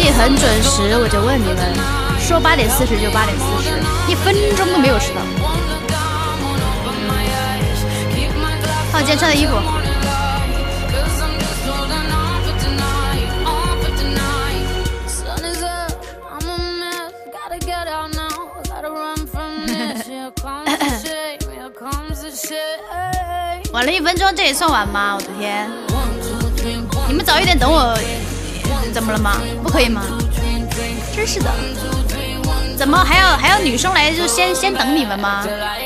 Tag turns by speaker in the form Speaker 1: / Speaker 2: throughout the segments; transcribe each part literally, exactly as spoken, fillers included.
Speaker 1: 里很准时，我就问你们，说八点四十就八点四十，一分钟都没有迟到。看我今天穿的衣服。晚了一分钟，这也算晚吗？我的天！你们早一点等我，怎么了吗？不可以吗？真是的，怎么还要还要女生来就先先等你们吗？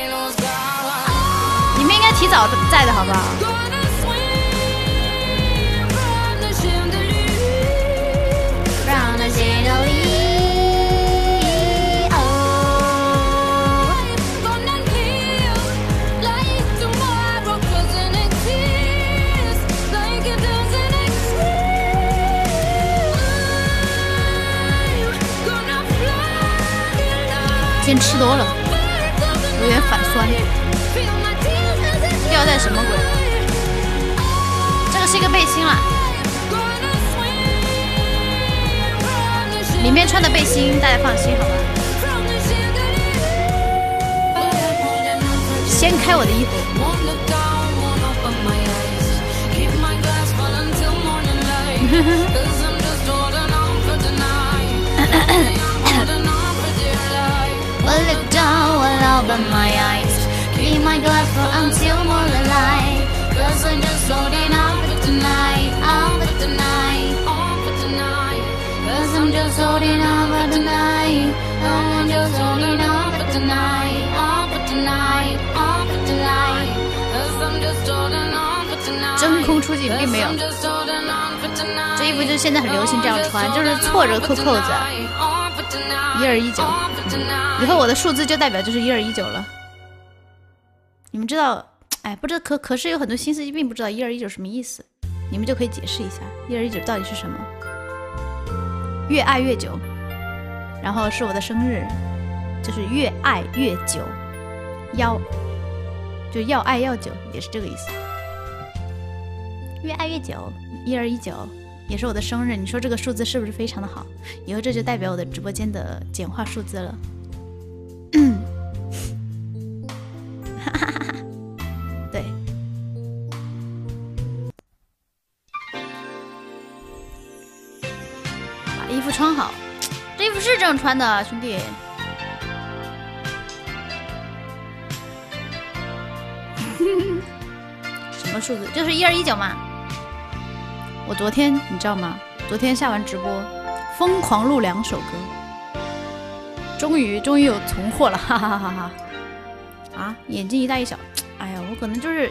Speaker 1: 你们应该提早在的好不好？今天吃多了，有点反酸。吊带什么鬼？这个是一个背心啦，里面穿的背心，大家放心好吧。掀开我的衣服。I look down, I'll open my eyes. Keep my glass full until morning light. Cause I'm just holding on for tonight, on for tonight, on for tonight. Cause I'm just holding on for tonight. I'm just holding on for tonight, on for tonight, on for tonight. Cause I'm just holding on for tonight. 真空出镜并没有。这衣服就现在很流行这样穿，就是错着扣扣子。一二一九。以后我的数字就代表就是一二一九了。你们知道，哎，不知道可可是有很多新司机并不知道一二一九什么意思，你们就可以解释一下一二一九到底是什么。越爱越久，然后是我的生日，就是越爱越久，要就要爱要久，也是这个意思。越爱越久，一二一九也是我的生日，你说这个数字是不是非常的好？以后这就代表我的直播间的简化数字了。对，把衣服穿好，这衣服是这样穿的，兄弟。什么数字？就是一二一九嘛。我昨天你知道吗？昨天下完直播，疯狂录两首歌，终于终于有存货了，哈哈哈哈！啊，眼睛一大一小，哎呀，我可能就是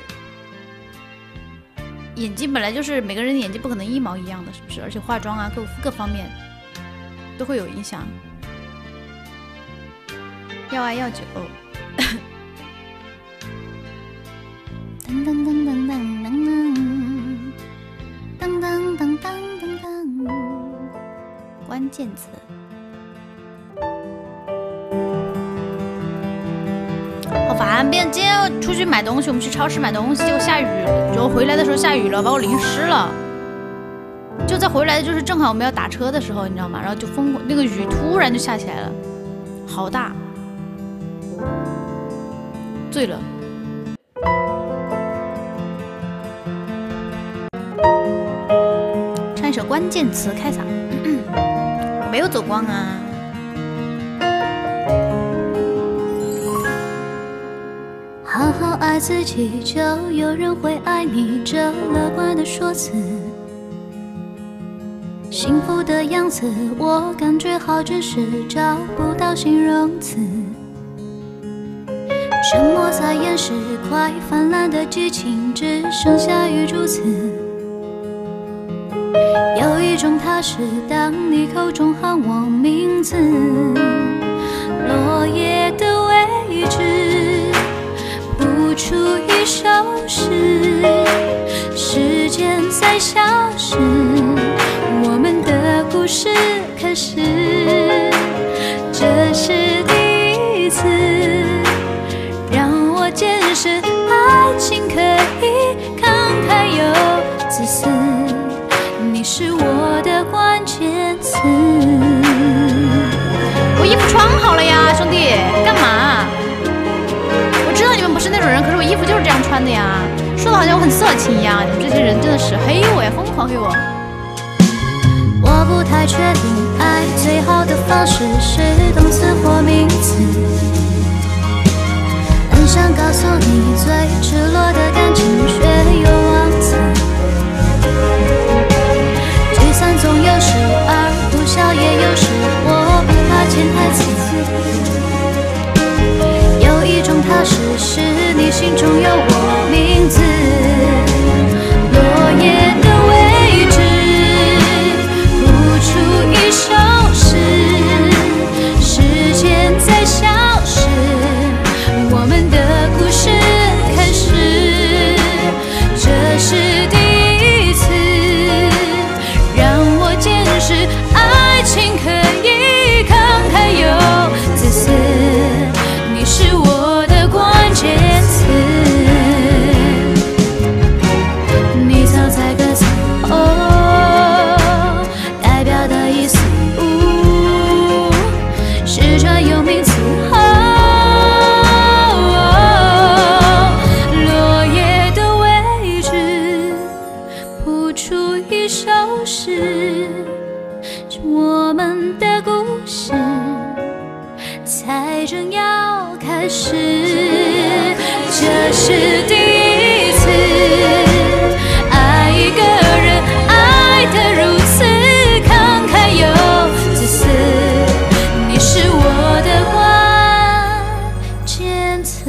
Speaker 1: 眼睛本来就是每个人的眼睛不可能一毛一样的，是不是？而且化妆啊，各各方面都会有影响。要爱要久。噔噔噔噔噔噔噔噔噔噔噔噔，关键词。好烦！别今天要出去买东西，我们去超市买东西，结果下雨，然后回来的时候下雨了，把我淋湿了。就在回来的就是正好我们要打车的时候，你知道吗？然后就疯狂，那个雨突然就下起来了，好大，醉了。唱一首关键词开嗓，我没有走光啊。好好爱自己，就有人会爱你，这乐观的说辞。幸福的样子，我感觉好真实，找不到形容词。沉默在掩饰快泛滥的激情，只剩下雨珠子。有一种踏实，当你口中喊我名字，落叶的位置谱出一首诗，时间在消失，我们的故事开始，这是第一次让我见识爱情可以慷慨又自私，你是我的关键词。
Speaker 2: 穿的呀？说的好像我很色情一样，你们这些人真的是黑我呀，疯狂黑我。
Speaker 1: 我不太确定，爱最好的方式是动词或名词。很想告诉你，最赤裸的感情却又忘词。聚散总有时，而不笑也有时，我不怕潜台词。有一种踏实，是你心中有我名字。落叶的位置，谱出一首诗，时间在消失，我们的故事开始。这是第一次让我见识，爱情可以慷慨又自私。你是我的关键词，你藏在歌词哦，代表的意思，哦，是专有名词哦。落叶的位置，谱出一首诗，我们的故事才正要开始。这是第一次爱一个人，爱得如此慷慨又自私。你是我的关键词。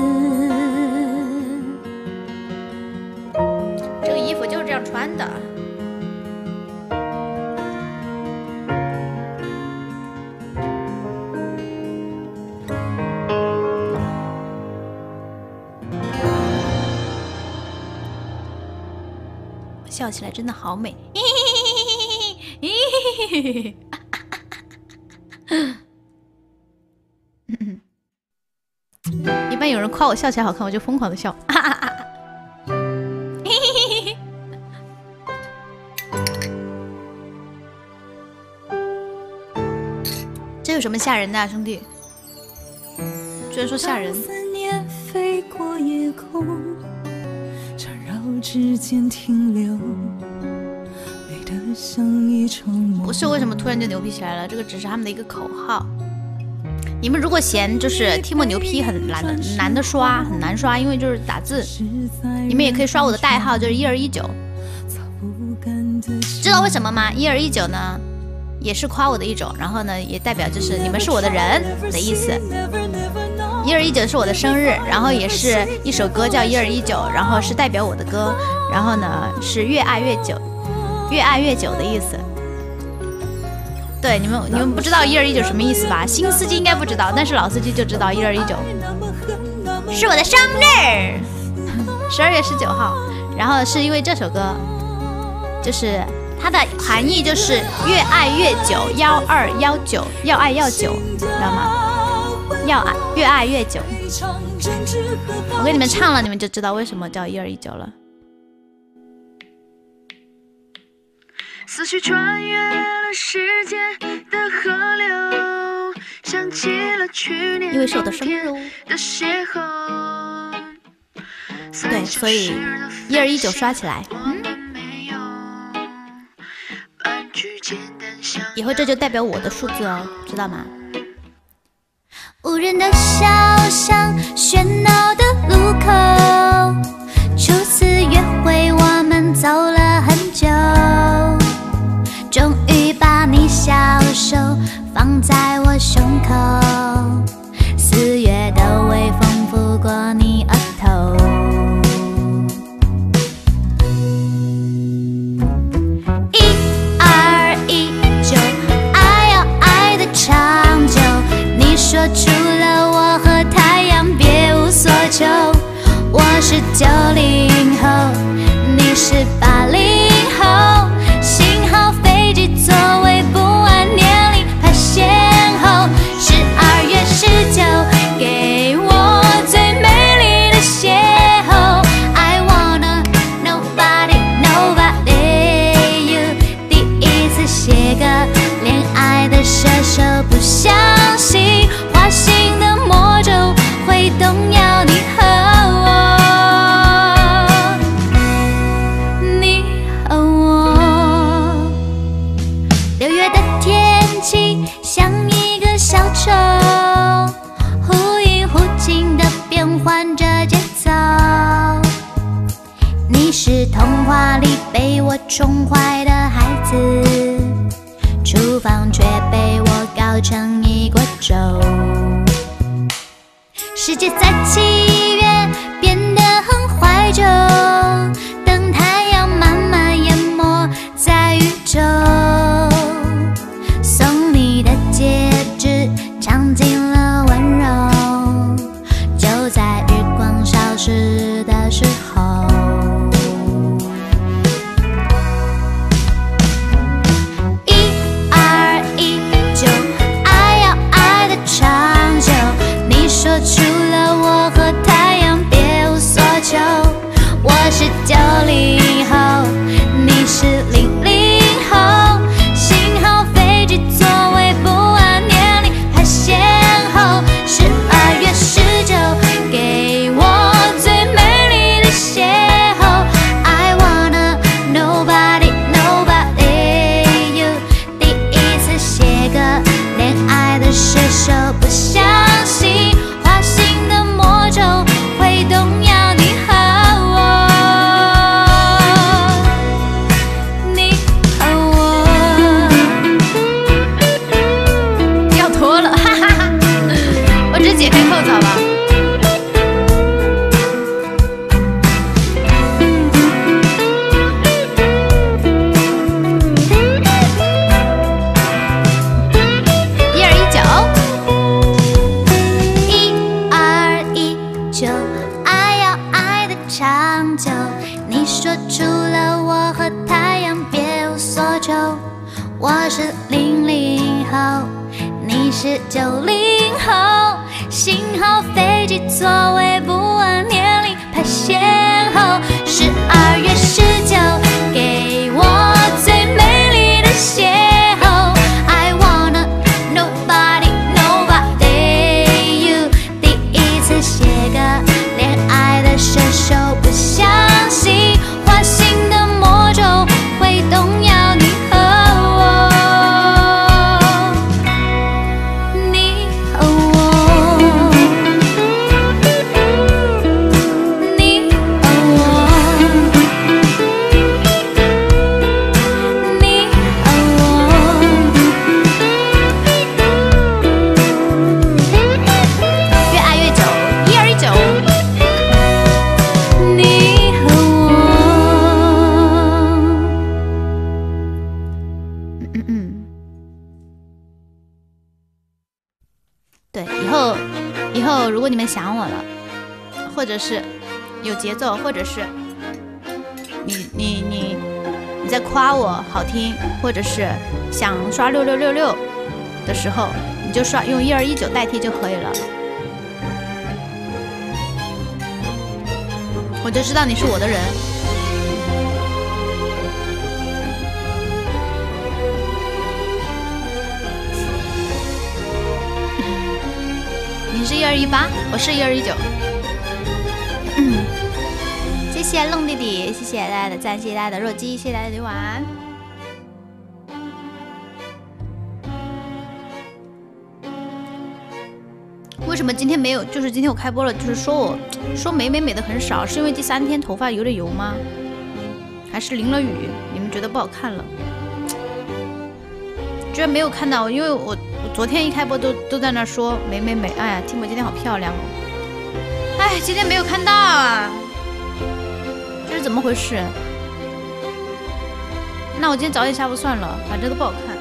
Speaker 2: 这个衣服就是这样穿的。笑起来真的好美，一般有人夸我笑起来好看，我就疯狂的笑。这有什么吓人的啊，兄弟？居然说吓人！之间停留，美得像一场梦。不是为什么突然就牛批起来了，这个只是他们的一个口号。你们如果嫌就是 Timo 牛批很难的难的刷，很难刷，因为就是打字，你们也可以刷我的代号，就是一二一九。知道为什么吗？一二一九呢，也是夸我的一种，然后呢，也代表就是你们是我的人的意思。一二一九是我的生日，然后也是一首歌叫一二一九，然后是代表我的歌，然后呢是越爱越久，越爱越久的意思。对，你们你们不知道一二一九什么意思吧？新司机应该不知道，但是老司机就知道一二一九是我的生日，十二月十九号。然后是因为这首歌，就是它的含义就是越爱越久，幺二幺九，要爱要久，知道吗？要爱越爱越久。我给你们唱了，你们就知道为什么叫一二一九了。思绪穿越了时间的河流，想起了去年因为是我的生日的邂逅。对，所以一二一九刷起来。嗯，以后这就代表我的数字哦，知道吗？
Speaker 1: 无人的小巷，喧闹的路口，初次约会我们走了很久，终于把你小手放在我胸口，四月的微风拂过你额头，一二一九，爱要爱的长久，你说除了我和太阳别无所求，我是九零后，你是八零后。 宠坏的孩子，厨房却被我搞成一锅粥。世界在七月变得很怀旧，等太阳慢慢淹没在宇宙。送你的戒指尝尽了温柔，就在日光消失的时候。一二一九，爱要爱的长久。你说除了我和太阳别无所求。我是九零后，你是零零后，幸好飞机座位不按年龄排先后。十二月十九，给我最美丽的邂逅。I wanna nobody nobody you， 第一次写个恋爱的写手，不相信花心的魔咒会动摇你和我。你和我
Speaker 2: 要脱了，哈哈哈！我直接解开扣子好吧？一二一九，
Speaker 1: 一二一九，爱要爱的长久。你说除了我和太阳别无所求。我是零零后，你是九零后，幸好飞机座位不按年龄排先后。十二月十九，给我最美丽的邂逅。I wanna nobody nobody you， 第一次写个恋爱的写手，不相信花心的魔咒会动摇你和我。你和我，你和我，你和我。
Speaker 2: 越爱越久，一二一九。
Speaker 1: 你和我，
Speaker 2: 嗯嗯，对，以后以后如果你们想我了，或者是有节奏，或者是你你你你在夸我好听，或者是想刷六六六六的时候，你就刷用一二一九代替就可以了，我就知道你是我的人。你是一二一八，我是一二一九。谢谢愣弟弟，谢谢大家的赞，谢谢大家的弱鸡，谢谢大家的游玩。为什么今天没有？就是今天我开播了，就是说我说美美美的很少，是因为第三天头发有点油吗？还是淋了雨？你们觉得不好看了？居然没有看到，因为我。昨天一开播都都在那说美美美，哎呀，听我今天好漂亮哦！哎，今天没有看到啊，这是怎么回事？那我今天早点下播算了，反正都不好看。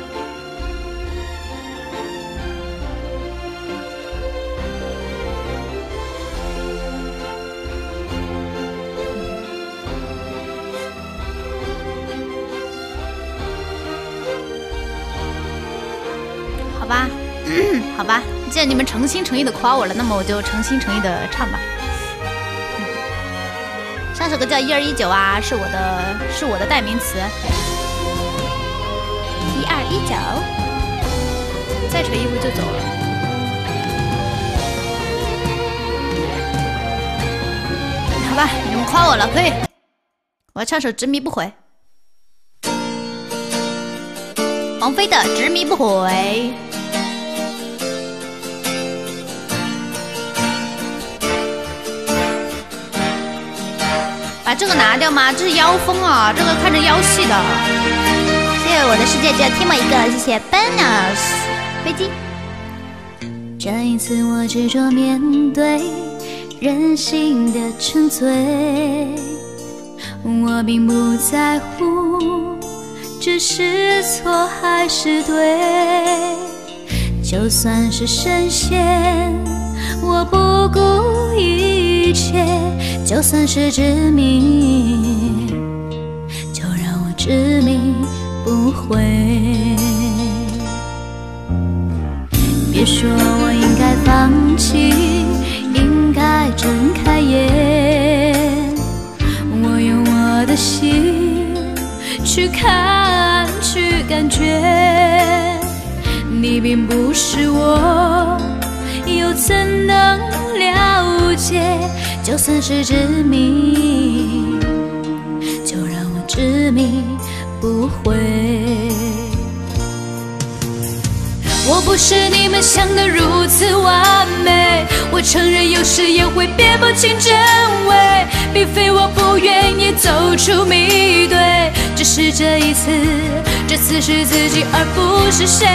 Speaker 2: 好吧，好吧，既然你们诚心诚意的夸我了，那么我就诚心诚意的唱吧。上首歌叫一二一九啊，是我的是我的代名词。一二一九，再扯衣服就走了。好吧，你们夸我了，可以。我要唱首《执迷不悔》，王菲的《执迷不悔》。把把这个拿掉吗？这是腰封啊，这个看着腰细的。谢谢我的世界只有 Timo 一个，谢谢 Bonus 飞机。
Speaker 1: 这一次我执着面对人性的沉醉，我并不在乎这是错还是对，就算是深陷我不顾一切，就算是致命，就让我执迷不悔。别说我应该放弃，应该睁开眼，我用我的心去看去感觉，你并不是我，又怎能了解？就算是执迷，就让我执迷不悔。我不是你们想的如此完美，我承认有时也会辨不清真伪，并非我不愿意走出迷对，只是这一次，这次是自己而不是谁。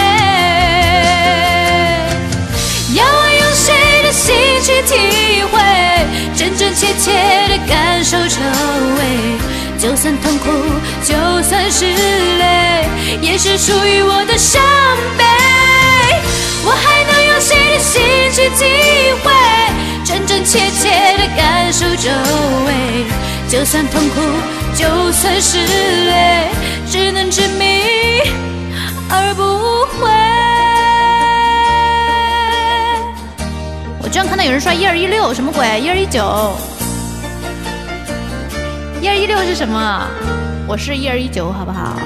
Speaker 1: 要我用谁的心去体会，真真切切的感受周围，就算痛苦，就算是泪，也是属于我的伤悲。我还能用谁的心去体会，真真切切的感受周围，就算痛苦，就算是泪，只能执迷而不悔。
Speaker 2: 我居然看到有人刷一二一六，什么鬼？一二一九，一二一六是什么？我是一二一九，好不好？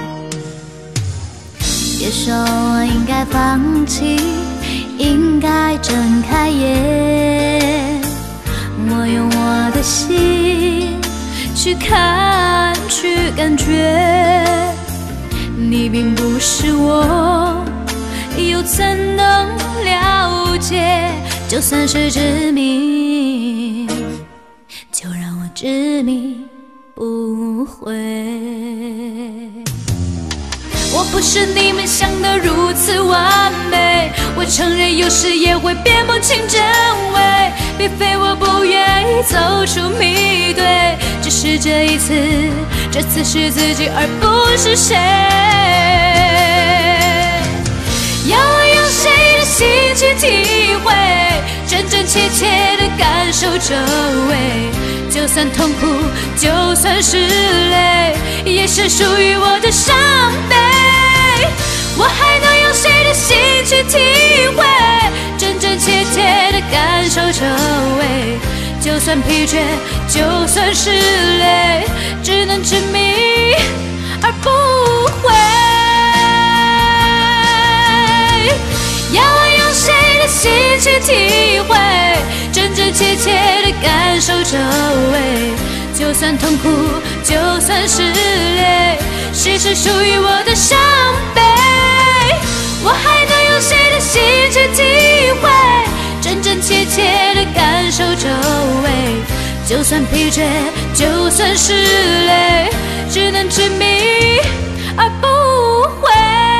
Speaker 1: 别说我应该放弃，应该睁开眼，我用我的心去看去感觉，你并不是我，又怎能了解？就算是执迷，就让我执迷不悔。我不是你们想的如此完美，我承认有时也会辨不清真伪，并非我不愿意走出迷对，只是这一次，这次是自己而不是谁。要我用谁的心去体会，真真切切的感受周围，就算痛苦，就算是泪，也是属于我的伤悲。我还能用谁的心去体会，真真切切的感受周围，就算疲倦，就算是累，只能执迷而不悔。要我用谁的心去体会，真真切切的感受周围，就算痛苦，就算是泪，谁是属于我的伤悲。我还能用谁的心去体会，真真切切的感受周围，就算疲倦，就算是累，只能执迷而不悔。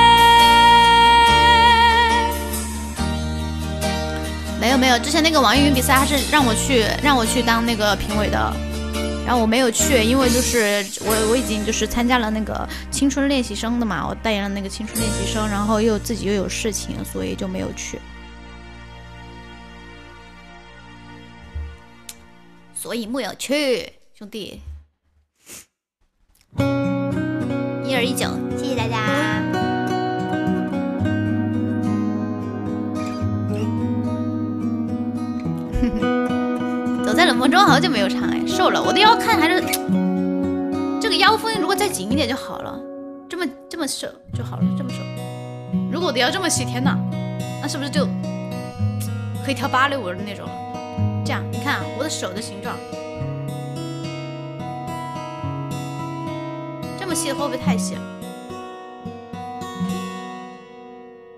Speaker 2: 没有没有，之前那个网易云比赛，他是让我去让我去当那个评委的，然后我没有去，因为就是我我已经就是参加了那个青春练习生的嘛，我代言了那个青春练习生，然后又自己又有事情，所以就没有去。所以木有去，兄弟。一二一九，谢谢大家。走在冷风中，好久没有唱哎，瘦了，我的腰看还是这个腰封，如果再紧一点就好了，这么这么瘦就好了，这么瘦。如果我的腰这么细，天哪，那是不是就可以跳芭蕾舞的那种了？这样，你看啊，我的手的形状，这么细的会不会太细了？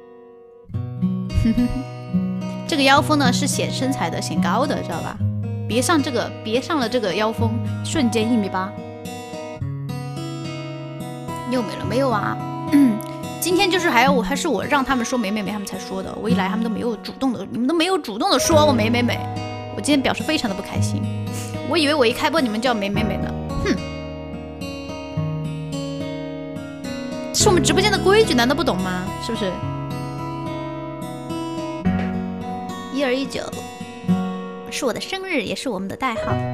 Speaker 2: 这个腰封呢是显身材的、显高的，知道吧？ 别上这个，别上了这个妖风，瞬间一米八。又没了没有啊？嗯，今天就是还要我还是我让他们说美美美，他们才说的。我一来他们都没有主动的，你们都没有主动的说我美美美。我今天表示非常的不开心，我以为我一开播你们就要美美美呢。哼，这是我们直播间的规矩，难道不懂吗？是不是？一二一九是我的生日，也是我们的代号。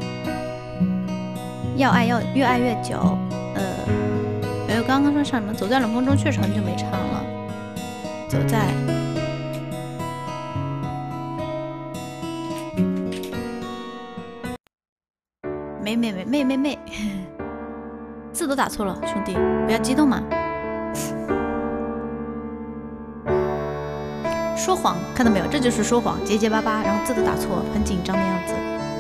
Speaker 2: 要爱要越爱越久。呃，没有，刚刚说唱什么？走在冷风中，确实很久没唱了。走在。妹妹妹妹妹妹，字都打错了，兄弟，不要激动嘛。说谎，看到没有？这就是说谎，结结巴巴，然后字都打错，很紧张的样子。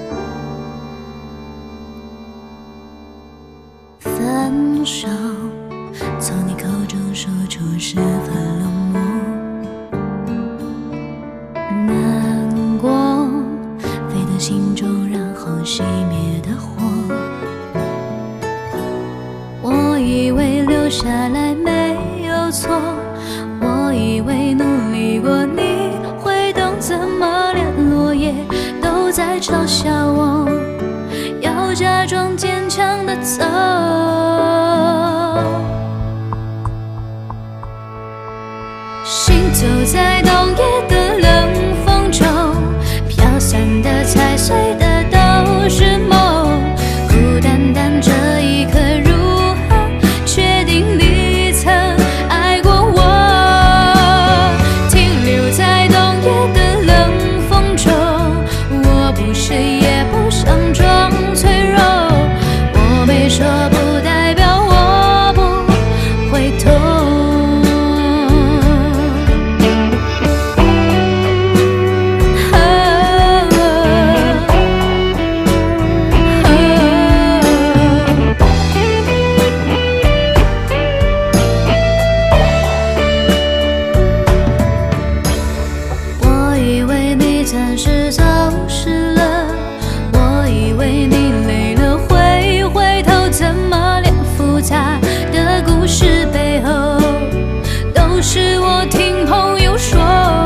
Speaker 1: 分手，从你口中说出十分冷漠，难过飞到心中，然后熄灭的火。我以为留下来没有错，我以为努力过你会懂，怎么连落叶都在嘲笑我，要假装坚强的走。行走在冬夜的冷风中，飘散的踩碎的都是梦，孤单单这一刻如何确定你曾爱过我？停留在冬夜的冷风中，我不是也不想装脆弱，我没说不代表我不会痛。暂时走失了，我以为你累了会回头，怎么连复杂的故事背后都是我听朋友说。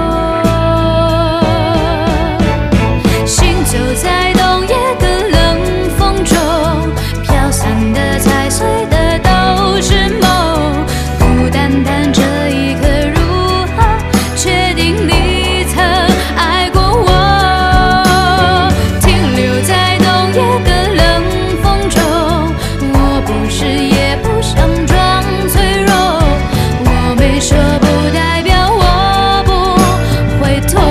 Speaker 1: 行走在冬夜的冷风中，飘散的踩碎的都是梦，孤单单这一刻如何确定你曾爱过？说不代表我不会痛。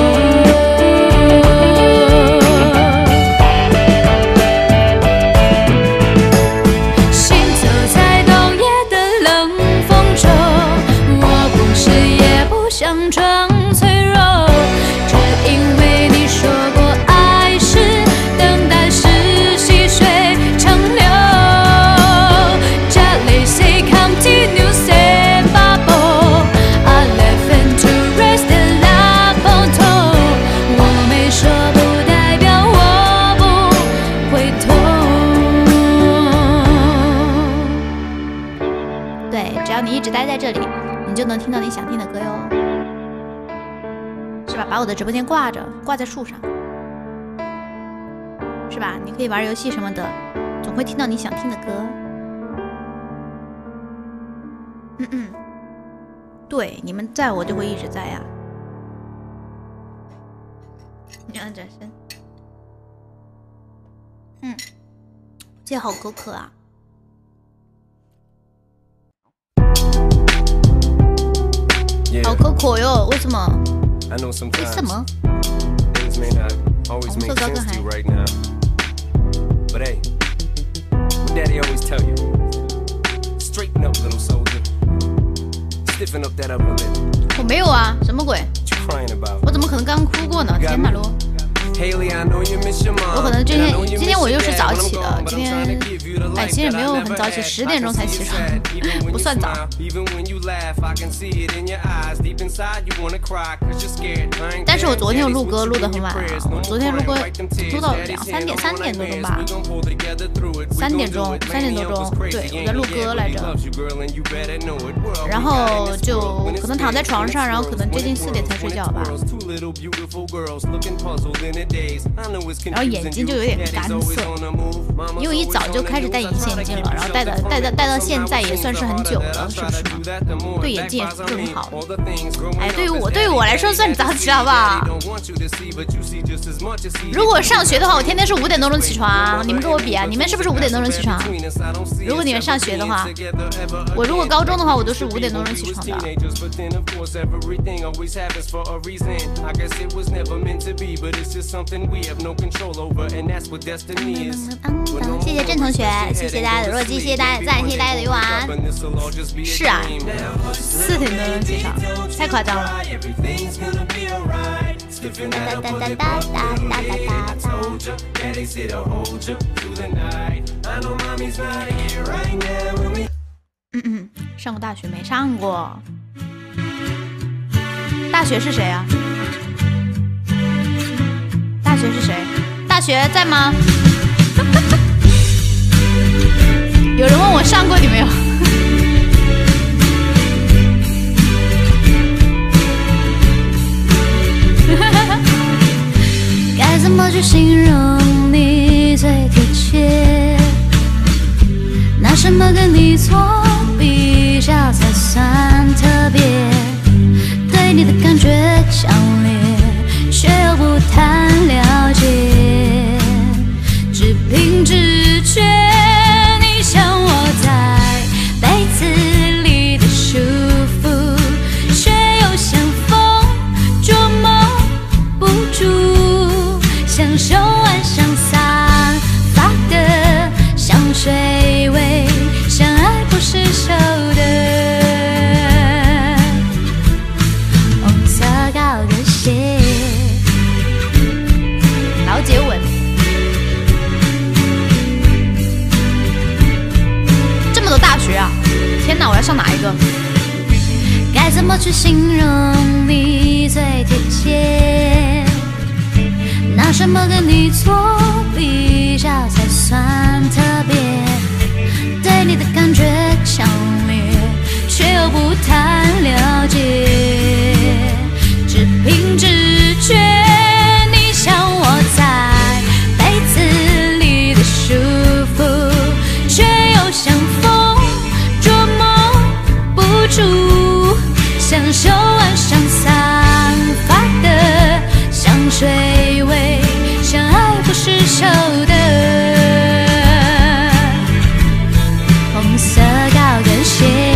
Speaker 1: 行走在冬夜的冷风中，我不是也不想装脆弱，只因为你说过爱是等待，是细水长流。这里 say continue say。你一直待在这里，你就能听到你想听的歌哟，是吧？把我的直播间挂着，挂在树上，是吧？你可以玩游戏什么的，总会听到你想听的歌。嗯嗯，对，你们在我就会一直在呀。你按转身，嗯，这好口渴啊。好口渴哟！为什么？为什么？红色高跟鞋。我没有啊，什么鬼？我怎么可能刚哭过呢？天哪喽！我可能今天今天我又是早起的，今天
Speaker 2: 哎，其实也没有很早起，十点钟才起床，不算早。但是我昨天有录歌，录得很晚啊，我昨天录歌录到两三点，三点多钟吧，三点钟，三点多钟，对，我在录歌来着。然后就可能躺在床上，然后可能接近四点才睡觉吧。然后眼睛就有点干涩，因为一早就开始戴隐形眼镜了，然后戴的戴到戴到现在也算是很久了，是不是呢？对眼睛也是很好。哎，对于我对于我来说算早起好不好？如果上学的话，我天天是五点多钟起床，你们跟我比啊？你们是不是五点多钟起床？如果你们上学的话，我如果高中的话，我都是五点多钟起床的。谢谢郑同学，谢谢大家的弱鸡，谢谢大家的赞，谢谢大家的鱼丸。是啊，四点多钟起床，太夸张了。哒哒哒哒哒哒哒哒哒。嗯嗯，上过大学没上过？大学是谁啊？大学是谁？大学在吗？有人问我上过你没有？
Speaker 1: 该怎么去形容你最贴切？拿什么跟你做比较才算特别？对你的感觉强烈，却又不太了解，只凭直觉。你像我在被子里的舒服，却又像风捉摸不住，享受晚上散发的香水味，相爱不释手的红色高跟鞋。老姐吻，这么多大学啊！天哪，我要上哪一个？该怎么去形容你最贴切？拿什么跟你做比较才算特别？对你的感觉强烈，却又不太了解，只凭直觉。你像我在被子里的舒服，却又像风捉摸不住，享受晚上散发的香水味，相爱不释手的红色高跟鞋。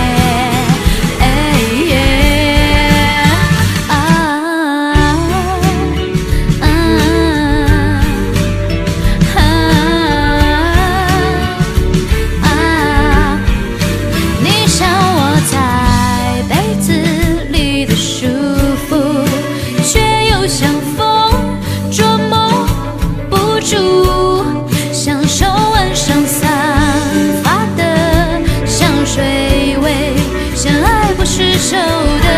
Speaker 1: 手的，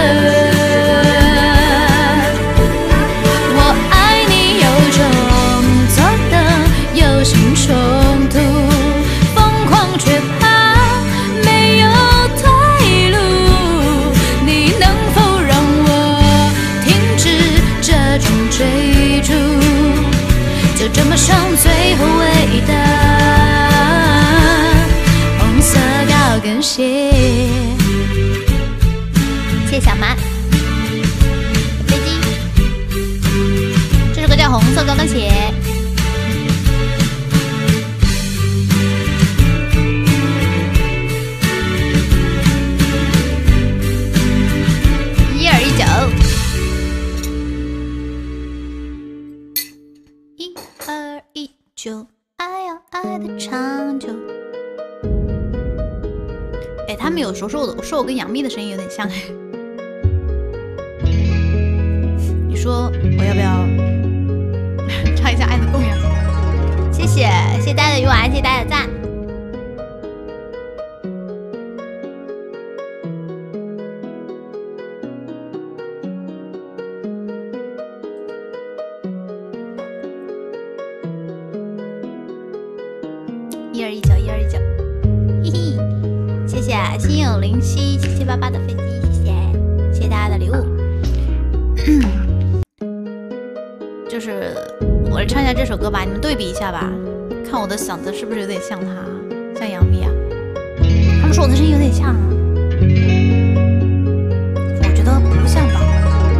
Speaker 1: 我爱你有种错的有心冲突，疯狂却怕没有退路。你能否让我停止这种追逐，就这么上最后味的红色高跟鞋。谢谢小蛮，飞机。这首歌叫《红色高跟鞋》。一二一九，一二一九，爱要爱的长久。哎，他们有时候说我的，说我跟杨幂的声音有点像哎。说我要不要唱一下《爱的供养》？谢谢，谢谢大家的鱼丸，谢谢大家的赞。
Speaker 2: 二一九一二一九，嘿嘿，谢谢心有灵犀七七八八的飞机，谢谢谢谢大家的礼物。就是我唱一下这首歌吧，你们对比一下吧，看我的嗓子是不是有点像他，像杨幂啊？他们说我的声音有点像啊，我觉得不像吧。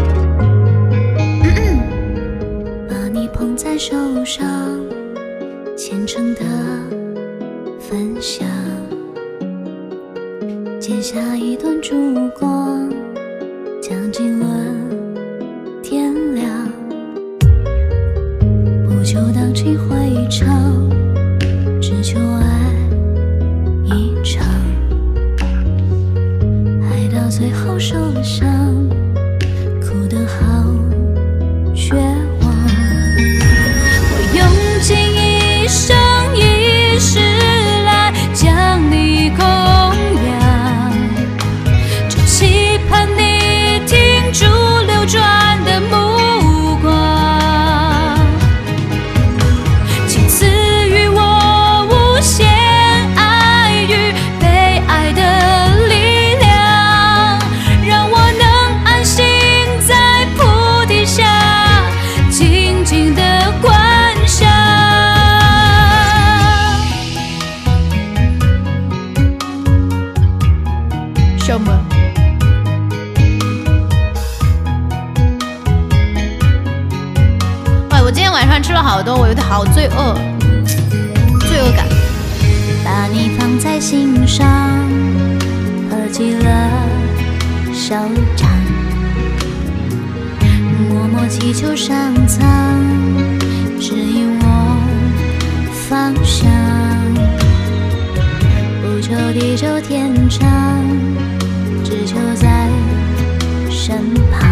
Speaker 1: 把你捧在手上，虔诚的分享，剪下一段烛光，将经纶点亮，不求荡气回肠，只求爱一场，爱到最后受了伤，哭得好绝望。我用尽一生一世来将你供养，只期盼你停住流转的目光，请赐予我无限爱与被爱的力量，让我能安心在菩提下静静地观想。
Speaker 2: 什么？哎，我今天晚上吃了好多，我有点好罪恶，罪恶感。
Speaker 1: 把你放在心上，合极了手掌，默默祈求上苍，指引我方向，不求地久天长，只求在身旁，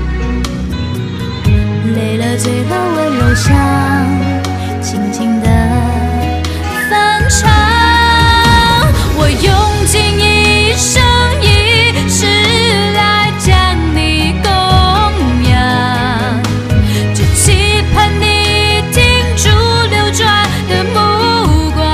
Speaker 1: 累了醉了温柔乡，轻轻地翻唱。我用尽一生一世来将你供养，只期盼你停住流转的目光，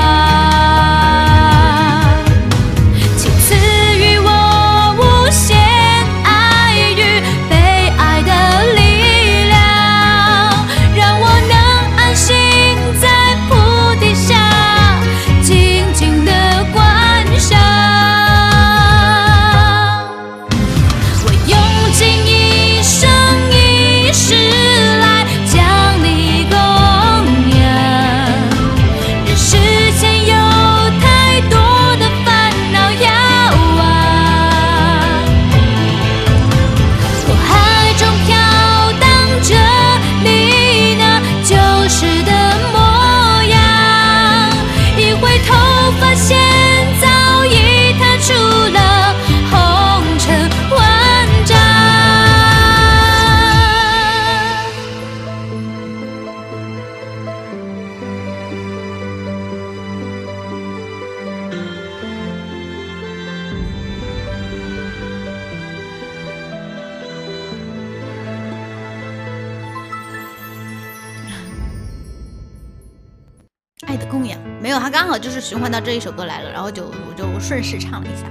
Speaker 1: 请赐予我无限爱与被爱的力量，让我能安心在菩提下静静地观想。我用尽一生一世来将你供养，人世间有太多的烦恼要忘，火海中飘荡着你那旧时的模样，一回头发现早已踏出了红尘万丈。
Speaker 2: 爱的供养没有，他刚好就是循环到这一首歌来了，然后就我就顺势唱了一下。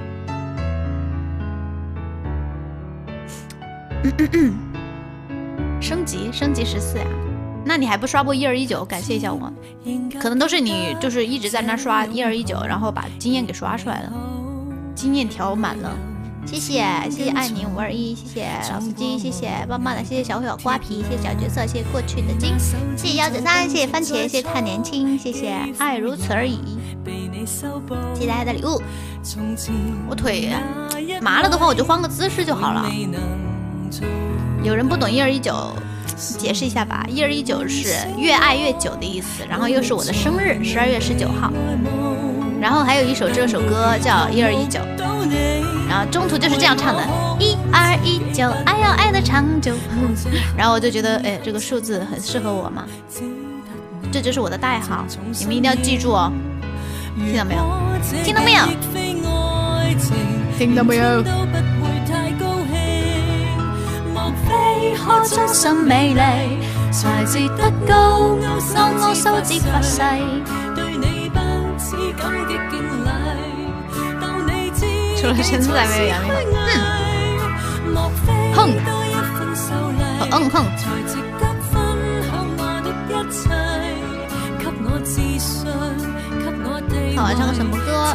Speaker 2: 嗯嗯嗯，升级升级十四呀？那你还不刷播一二一九？感谢一下我，可能都是你就是一直在那刷一二一九，然后把经验给刷出来了，经验调满了。谢谢谢谢爱你五二一，谢谢老司机，谢谢棒棒的，谢谢小小瓜皮，谢谢小角色，谢谢过去的金，谢谢幺九三，谢谢番茄，谢谢太年轻，谢谢爱如此而已，谢谢大家的礼物。我腿麻了的话，我就换个姿势就好了。有人不懂一二一九，解释一下吧。一二一九是越爱越久的意思，然后又是我的生日，十二月十九号。然后还有一首这首歌叫一二一九，然后中途就是这样唱的，一二一九，爱要爱的长久。然后我就觉得，哎，这个数字很适合我嘛，这就是我的代号，你们一定要记住哦。听到没有？听到没有？听到没有？莫非可真心美麗，才值得高昂我手指發誓，對你不似除了身材没有杨幂好。哼，好嗯哼。好，我唱个什么歌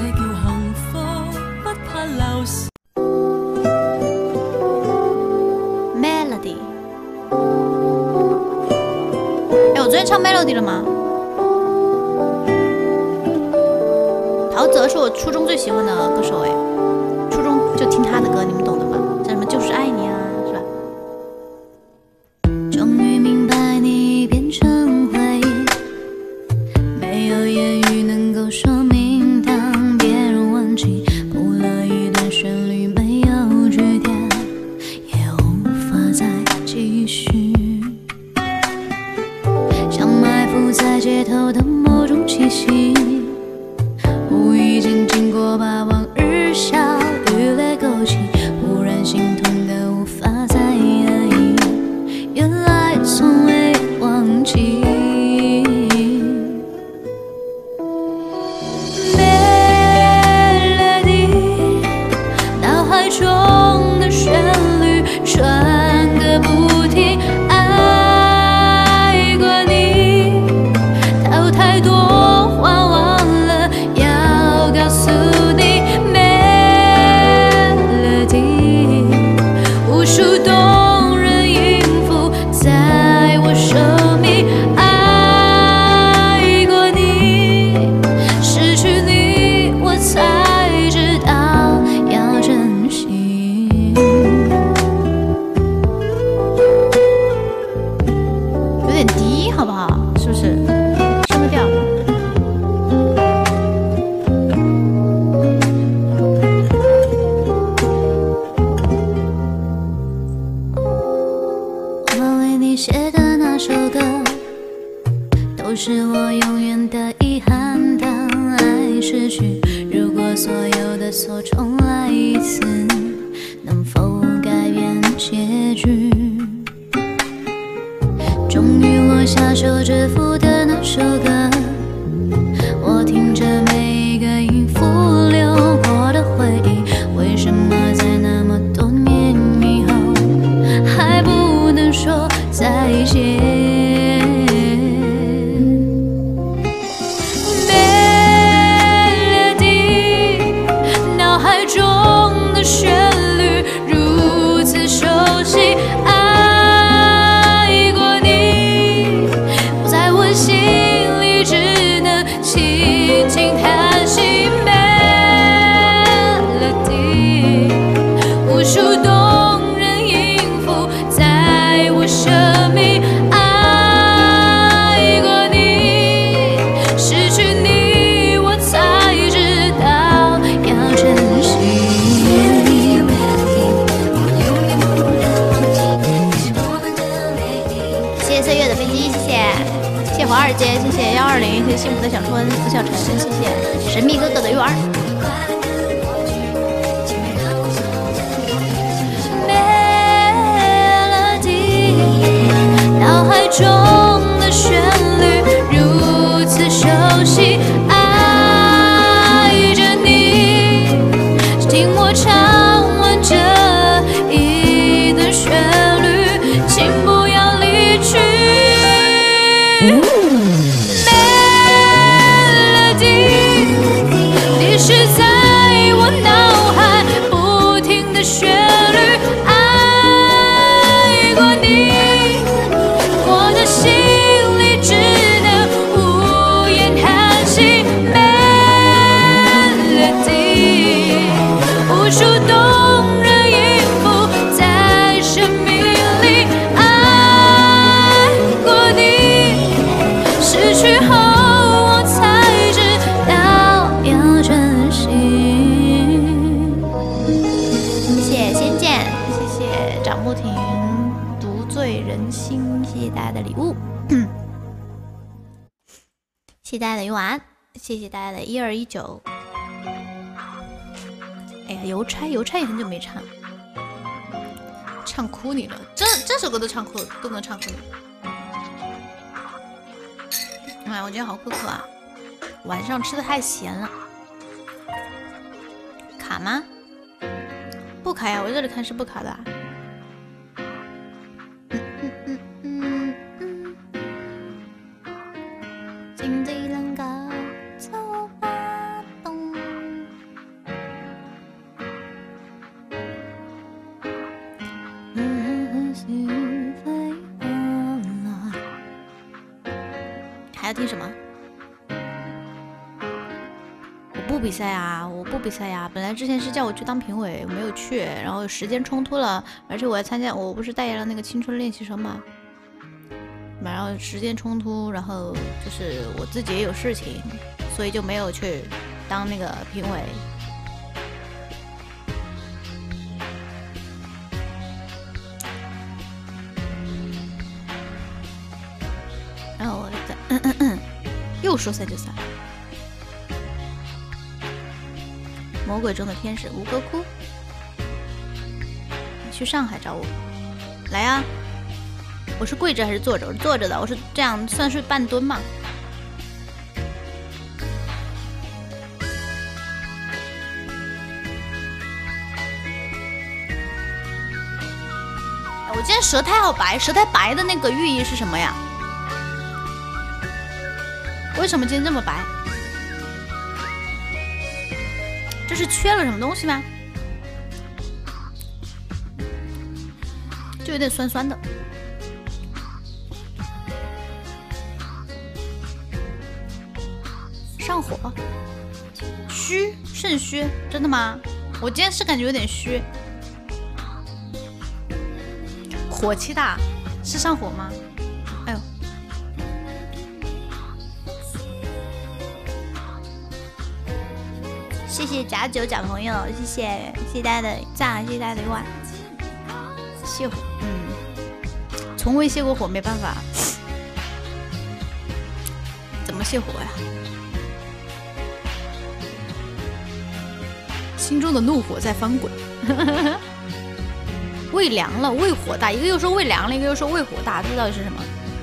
Speaker 2: ？Melody。哎，我昨天唱 Melody 了吗？陶喆是我初中最喜欢的歌手，哎，初中就听他的歌，你们懂的吗？像什么就是爱你啊，是吧？终于明白你变成回忆，没有言语能够说明，当别人忘记谱了一段旋律，没有句点，也无法再继续，像埋伏在街头的某种气息。无意间经过，把往日笑与泪勾起，忽然心痛的无法再压抑，原来从未忘记。Melody， 脑海中的旋律转个不停，爱过你，到太多话忘了。告诉你 ，Melody， 无数动人音符在我生命。爱过你，失去你，我才知道要珍惜。有点低，好不好？是不是？升个调。写的那首歌，都是我永远的遗憾。当爱失去，如果所有的错重来一次，能否改变结局？终于落下手指符的那首歌，我听着每一个音符流过的回忆，为什么在那么多年以后还不能说再见 ，Melody， 脑海中的旋律如此熟悉，爱过你，在我心里只能轻轻叹息 ，Melody， 无数动人音符在我生命。爱过你，失去你，我才知道要珍惜。谢谢岁月的飞机，谢谢，谢谢华尔街，谢谢幺二零，谢谢幸福的小春，付小晨，谢谢神秘哥哥的鱼丸。脑海中的旋律如此熟悉，爱着你，听我唱完这一段旋律，请不要离去。Melody， 你是在我脑海不停的旋律，爱过你。我的心里只能无言叹息 ，Melody， 无数动人音符在生命里，爱过你，失去后我才知道要珍惜。谢谢仙剑，谢谢掌不停。独醉人心，谢谢大家的礼物，谢谢大家的鱼丸，谢谢大家的一二一九。哎呀，邮差，邮差也很久没唱，唱哭你了，这这首歌都唱哭，都能唱哭你。哎，我觉得好酷酷啊！ 晚上吃的太咸了。卡吗？不卡呀，我这里看是不卡的、啊。嗯嗯嗯嗯嗯。境地能夠走不動。还要听什么？我不比赛啊，我不比赛呀、啊。本来之前是叫我去当评委，我没有去，然后时间冲突了，而且我要参加，我不是代言了那个青春练习生嘛，然后时间冲突，然后就是我自己也有事情，所以就没有去当那个评委。然后我再嗯嗯嗯，又说散就散。魔鬼中的天使，吴哥窟。你去上海找我，来呀、啊！我是跪着还是坐着？我是坐着的，我是这样算是半蹲嘛。我今天舌苔好白，舌苔白的那个寓意是什么呀？为什么今天这么白？这是缺了什么东西吗？就有点酸酸的。上火，虚，肾虚，真的吗？我今天是感觉有点虚。火气大，是上火吗？哎呦。谢谢假酒假朋友，谢谢谢谢大家的赞，谢谢大家的万。泻火，嗯，从未泻过火，没办法。怎么泻火呀？心中的怒火在翻滚。胃凉了，胃火大，一个又说胃凉了，一个又说胃火大，这到底是什么？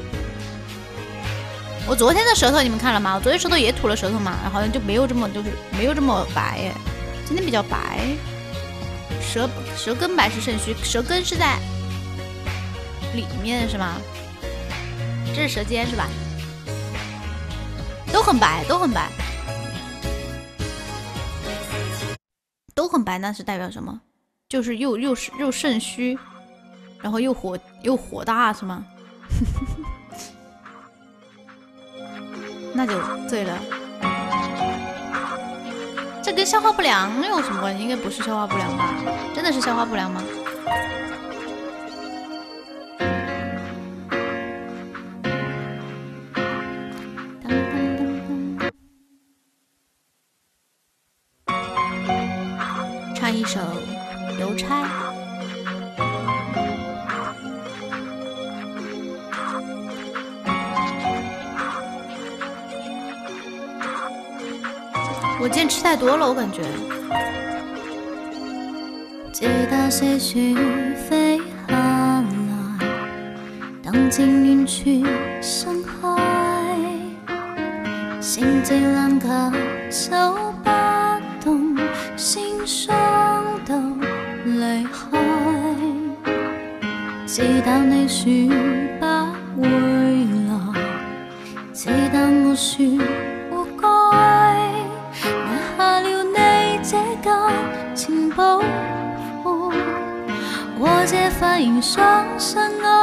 Speaker 2: 我昨天的舌头你们看了吗？我昨天舌头也吐了舌头嘛，好像就没有这么就是没有这么白耶，今天比较白。舌舌根白是肾虚，舌根是在里面是吗？这是舌尖是吧？都很白，都很白，都很白，那是代表什么？就是又又又肾虚，然后又火又火大是吗？那就醉了。这跟消化不良有什么关系？应该不是消化不良吧？真的是消化不良吗？唱一首《邮差》。我今天吃太多了，我感觉。
Speaker 1: 直到細樹飛下來，等正遠處盛開，成隻籃球走不動，先傷到離開，直到你說不會來，直到我說活該。下了你這個情報庫，我這發現相信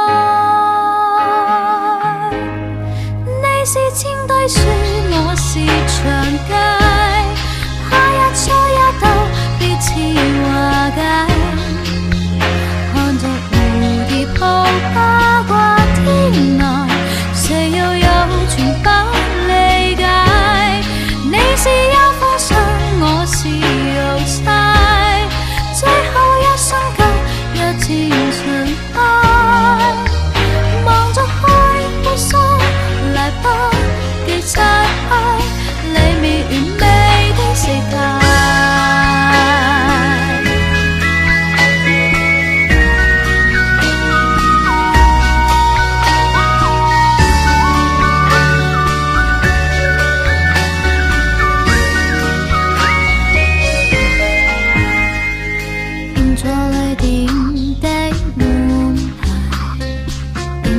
Speaker 1: 愛。你是千堆雪，我是長街，下一初一到彼此化解，看着蝴蝶抱跨過天涯，誰又有全不理解？你是一封信，我是郵差，最後一生夠一次塵埃，望着開開心，來不及拆開，你未完。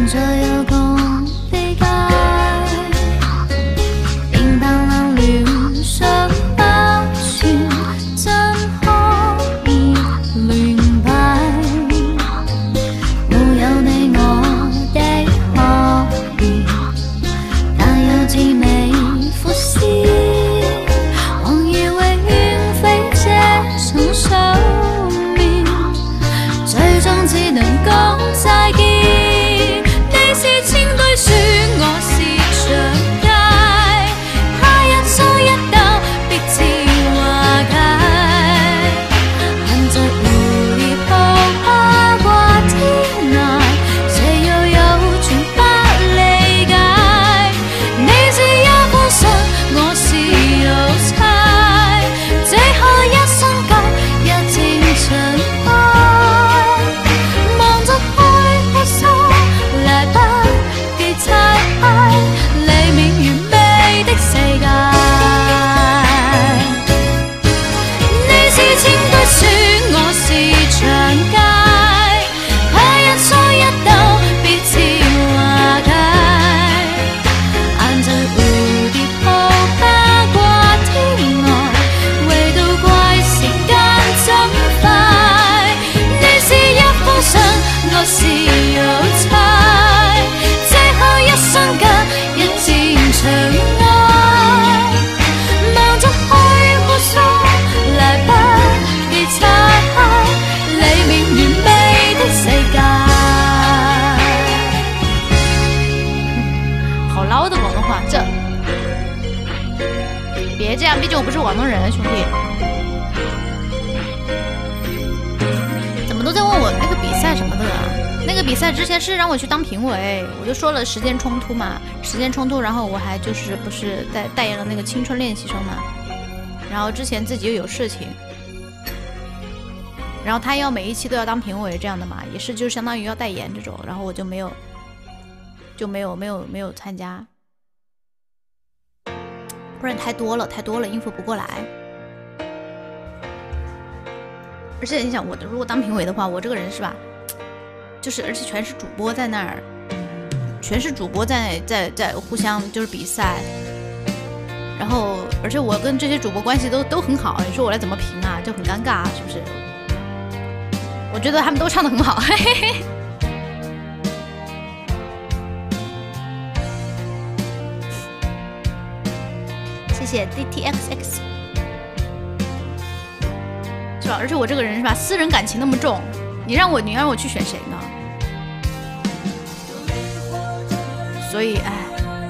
Speaker 1: 着有空离开，平淡浪流上把心怎可以亂擺？沒有你我的可以，但有滋味苦思，往以為遠飛這種生命，最終只能講再見。你是千堆雪，我是長街，下一遭一鬥，彼此化解。看着蝴蝶撲爬過天涯，誰又有權不理解？你是一封信，我是郵差，最後一生舊一戰塵埃。望着海枯沙，來不及拆開黎明完美的世界。你是千堆雪，我是長街，下一遭一鬥，彼此化解。眼着蝴蝶撲爬過天外，唯獨怪時間怎快。你是一封信，我是郵差，最後一生隔一戰塵埃。望着海枯沙，來不及拆開黎明完美的世界。
Speaker 2: 好撈的廣東話，這別這樣，畢竟我不是廣東人，兄弟。怎麼都在問我那個比賽什麼的啊？那個比賽之前是讓我去當評委，我就說了時間衝突嘛，時間衝突，然後我還就是不是代代言了那個青春練習生嘛，然後之前自己又有事情，然後他要每一期都要當評委這樣的嘛，也是就相當於要代言這種，然後我就沒有就沒有沒有沒有參加，不然太多了太多了，應付不過來。而且你想，我如果當評委的話，我這個人是吧，就是而且全是主播在那兒，全是主播在在在互相就是比賽，然後而且我跟這些主播關係都都很好，你說我來怎麼評啊，就很尷尬，是不是？我覺得他們都唱得很好，嘿嘿嘿。謝謝 D T X X。是吧？而且我这个人是吧，私人感情那么重，你让我你让我去选谁呢？所以哎，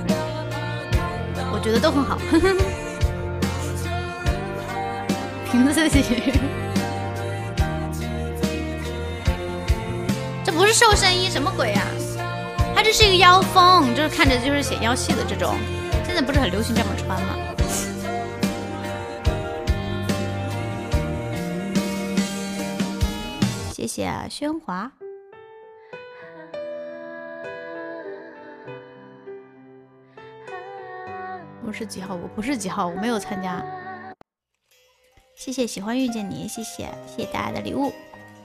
Speaker 2: 我觉得都很好。凭自己，这不是瘦身衣什么鬼啊？它这是一个腰封，就是看着就是显腰细的这种，现在不是很流行这么穿吗？谢谢啊，喧哗。我是几号？我不是几号，我没有参加。谢谢，喜欢遇见你，谢谢，谢谢大家的礼物。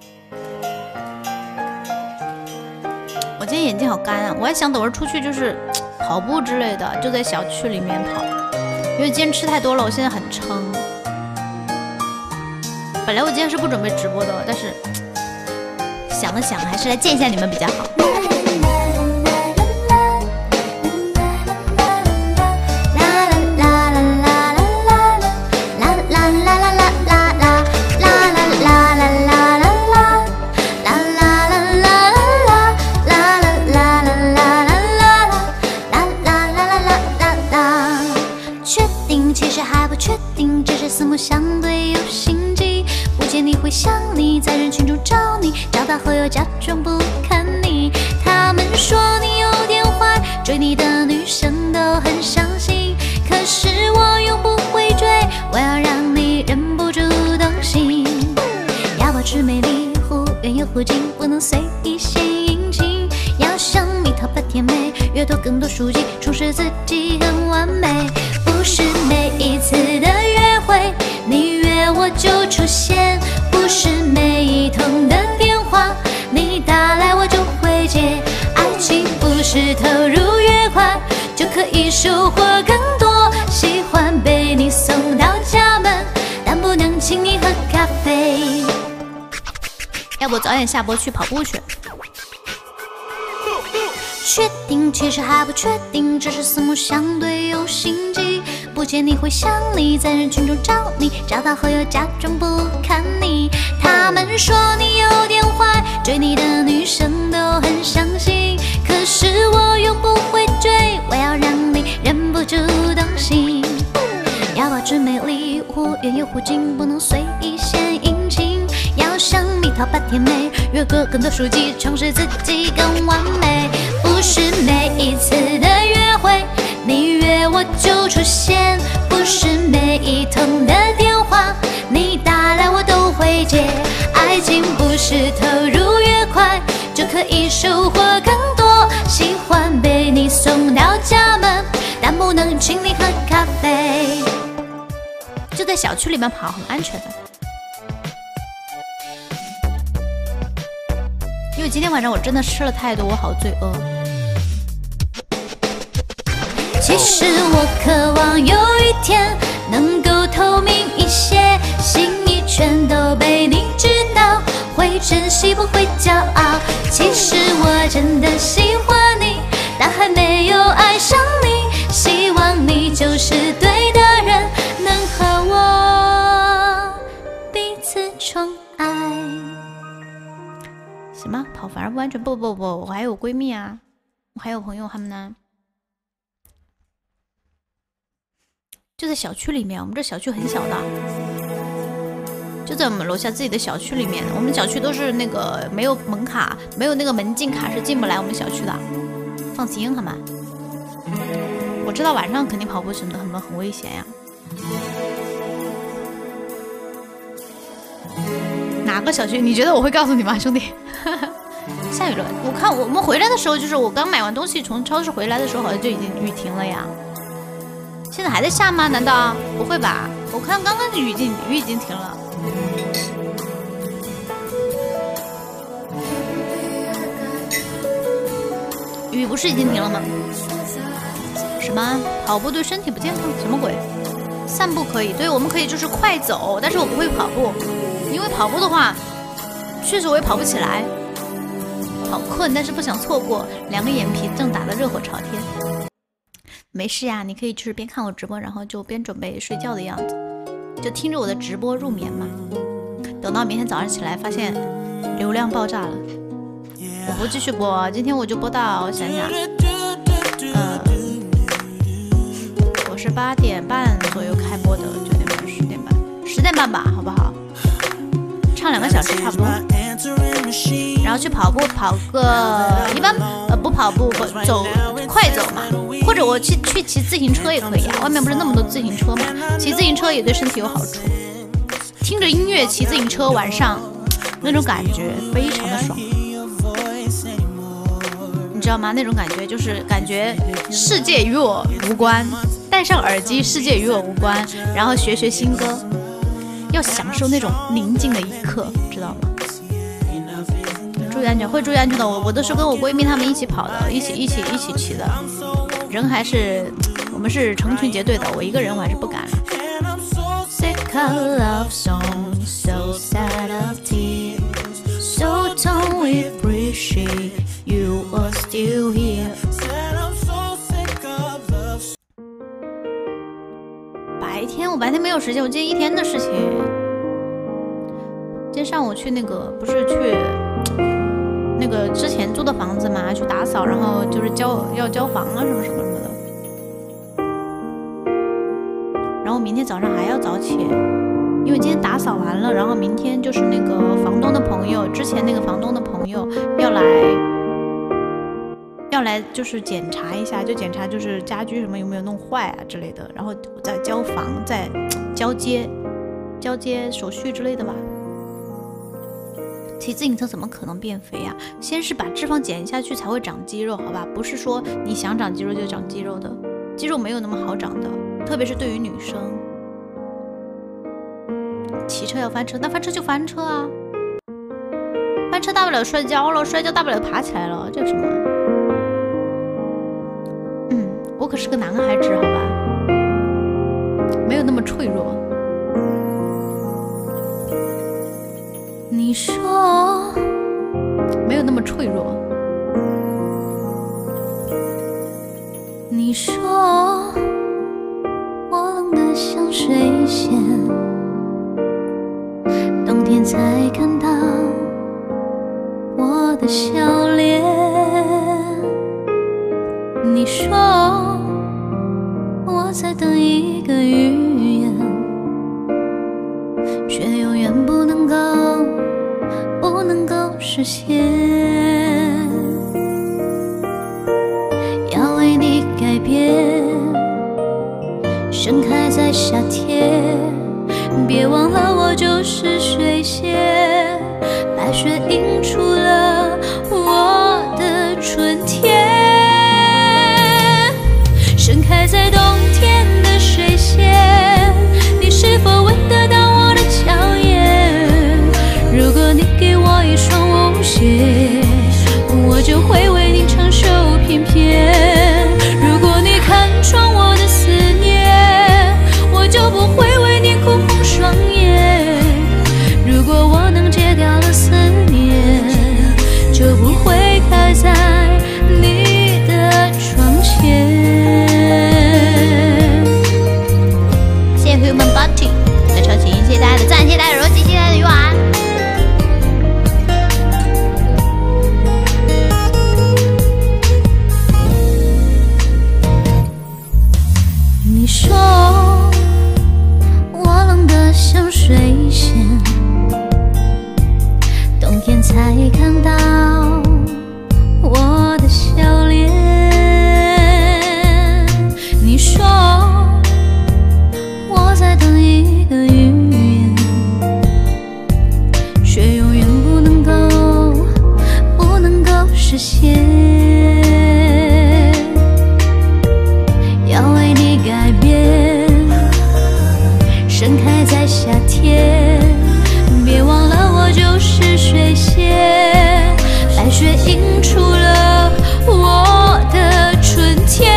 Speaker 2: 我今天眼睛好干啊，我还想等会儿出去就是跑步之类的，就在小区里面跑，因为今天吃太多了，我现在很撑。本来我今天是不准备直播的，但是。想了想，还是来见一下你们比较好。确定，其实还不确定，只是似乎相对有心机。不见你会想你，在人群中找你，找到后又假装不看你。他们说你有点坏，追你的女生都很伤心。可是我永不会追，我要让你忍不住动心。要保持美丽，忽远又忽近，不能随意献殷勤。要想蜜桃般甜美，阅读更多书籍，充实自己很完美。不是每一次的约会，你约我就出现。不是每一通的电话，你打来我就会接。爱情不
Speaker 1: 是投入越快，就可以收获更多。喜欢被你送到家门，但不能请你喝咖啡。
Speaker 2: 要不早点下播去跑步去。
Speaker 1: 确定，其实还不确定，只是四目相对有心悸。不见你会想你，在人群中找你，找到后又假装不看你。他们说你有点坏，追你的女生都很伤心。可是我又不会追，我要让你忍不住动心。要保持美丽，忽远又忽近，不能随意献殷勤。要像蜜桃般甜美，越过更多书籍，充实自己更完美。不是每一次的约会，你约我就出现，不是每一通的电话，你打来我都会接。爱情不是投入越快，就可以收获更多。喜欢被你送到家门，但不能请你喝咖啡。
Speaker 2: 就在小区里面跑，很安全的。因为今天晚上我真的吃了太多，我好罪恶。
Speaker 1: 其实我渴望有一天能够透明一些，心意全都被你知道，会珍惜不会骄傲。其实我真的喜欢你，但还没有爱上你，希望你就是对的人，能和我彼此宠爱。
Speaker 2: 什么跑反而不安全？不不不，我还有闺蜜啊，我还有朋友他们呢。就在小区里面，我们这小区很小的，就在我们楼下自己的小区里面。我们小区都是那个没有门卡，没有那个门禁卡是进不来我们小区的，放心好吗？我知道晚上肯定跑步什么的很很危险呀。哪个小区？你觉得我会告诉你吗，兄弟？下雨了，我看我们回来的时候，就是我刚买完东西从超市回来的时候，好像就已经雨停了呀。现在还在下吗？难道不会吧？我看刚刚雨已经雨已经停了。雨不是已经停了吗？什么跑步对身体不健康？什么鬼？散步可以，对，我们可以就是快走，但是我不会跑步，因为跑步的话，确实我也跑不起来。好困，但是不想错过，两个眼皮正打得热火朝天。没事呀，你可以就是边看我直播，然后就边准备睡觉的样子，就听着我的直播入眠嘛。等到明天早上起来，发现流量爆炸了，我不继续播，今天我就播到想想，呃，我是八点半左右开播的，九点半、十点半、十点半吧，好不好？唱两个小时差不多。然后去跑步，跑个一般呃不跑步不走快走嘛，或者我去去骑自行车也可以啊。外面不是那么多自行车嘛，骑自行车也对身体有好处。听着音乐骑自行车，晚上那种感觉非常的爽，你知道吗？那种感觉就是感觉世界与我无关，戴上耳机世界与我无关，然后学学新歌，要享受那种宁静的一刻，知道吗？注意安全，会注意安全的。我我都是跟我闺蜜她们一起跑的，一起一起一起骑的。人还是我们是成群结队的，我一个人我还是不敢。白天我白天没有时间，我今天一天的事情。今天上午去那个不是去。那个之前租的房子嘛，去打扫，然后就是交要交房啊什么什么什么的。然后明天早上还要早起，因为今天打扫完了，然后明天就是那个房东的朋友，之前那个房东的朋友要来，要来就是检查一下，就检查就是家居什么有没有弄坏啊之类的，然后再交房，再交接，交接手续之类的吧。骑自行车怎么可能变肥呀？先是把脂肪减下去才会长肌肉，好吧？不是说你想长肌肉就长肌肉的，肌肉没有那么好长的，特别是对于女生。骑车要翻车，那翻车就翻车啊！翻车大不了摔跤了，摔跤大不了爬起来了，这有什么？ 我可是个男孩子，好吧，没有那么脆弱。你说没有那么脆弱。你说我冷得像水仙，冬天才看到我的笑脸。你说我在等一个预言，却永远不能够不能够实现。要为你改变，盛开在夏天，别忘了我就是水仙，白雪映出了我的春天。盛开在冬天的水仙，你是否闻得到我的娇艳？如果你给我一双舞鞋，我就会为你长袖翩翩。如果你看穿我的思念，我就不会为你哭红双眼。如果我能戒掉了思念，就不会开在你的窗前。谢谢 Human Body 的超情，谢谢大家的赞，谢谢大家的柔情，谢谢大家的鱼丸。你说我冷得像水仙，冬天才看到我的笑脸。你说我在等一个预言，却永远不能够不能够实现。要为你改变，盛开在夏天，别忘了我就是水仙，白雪映出了我的春天。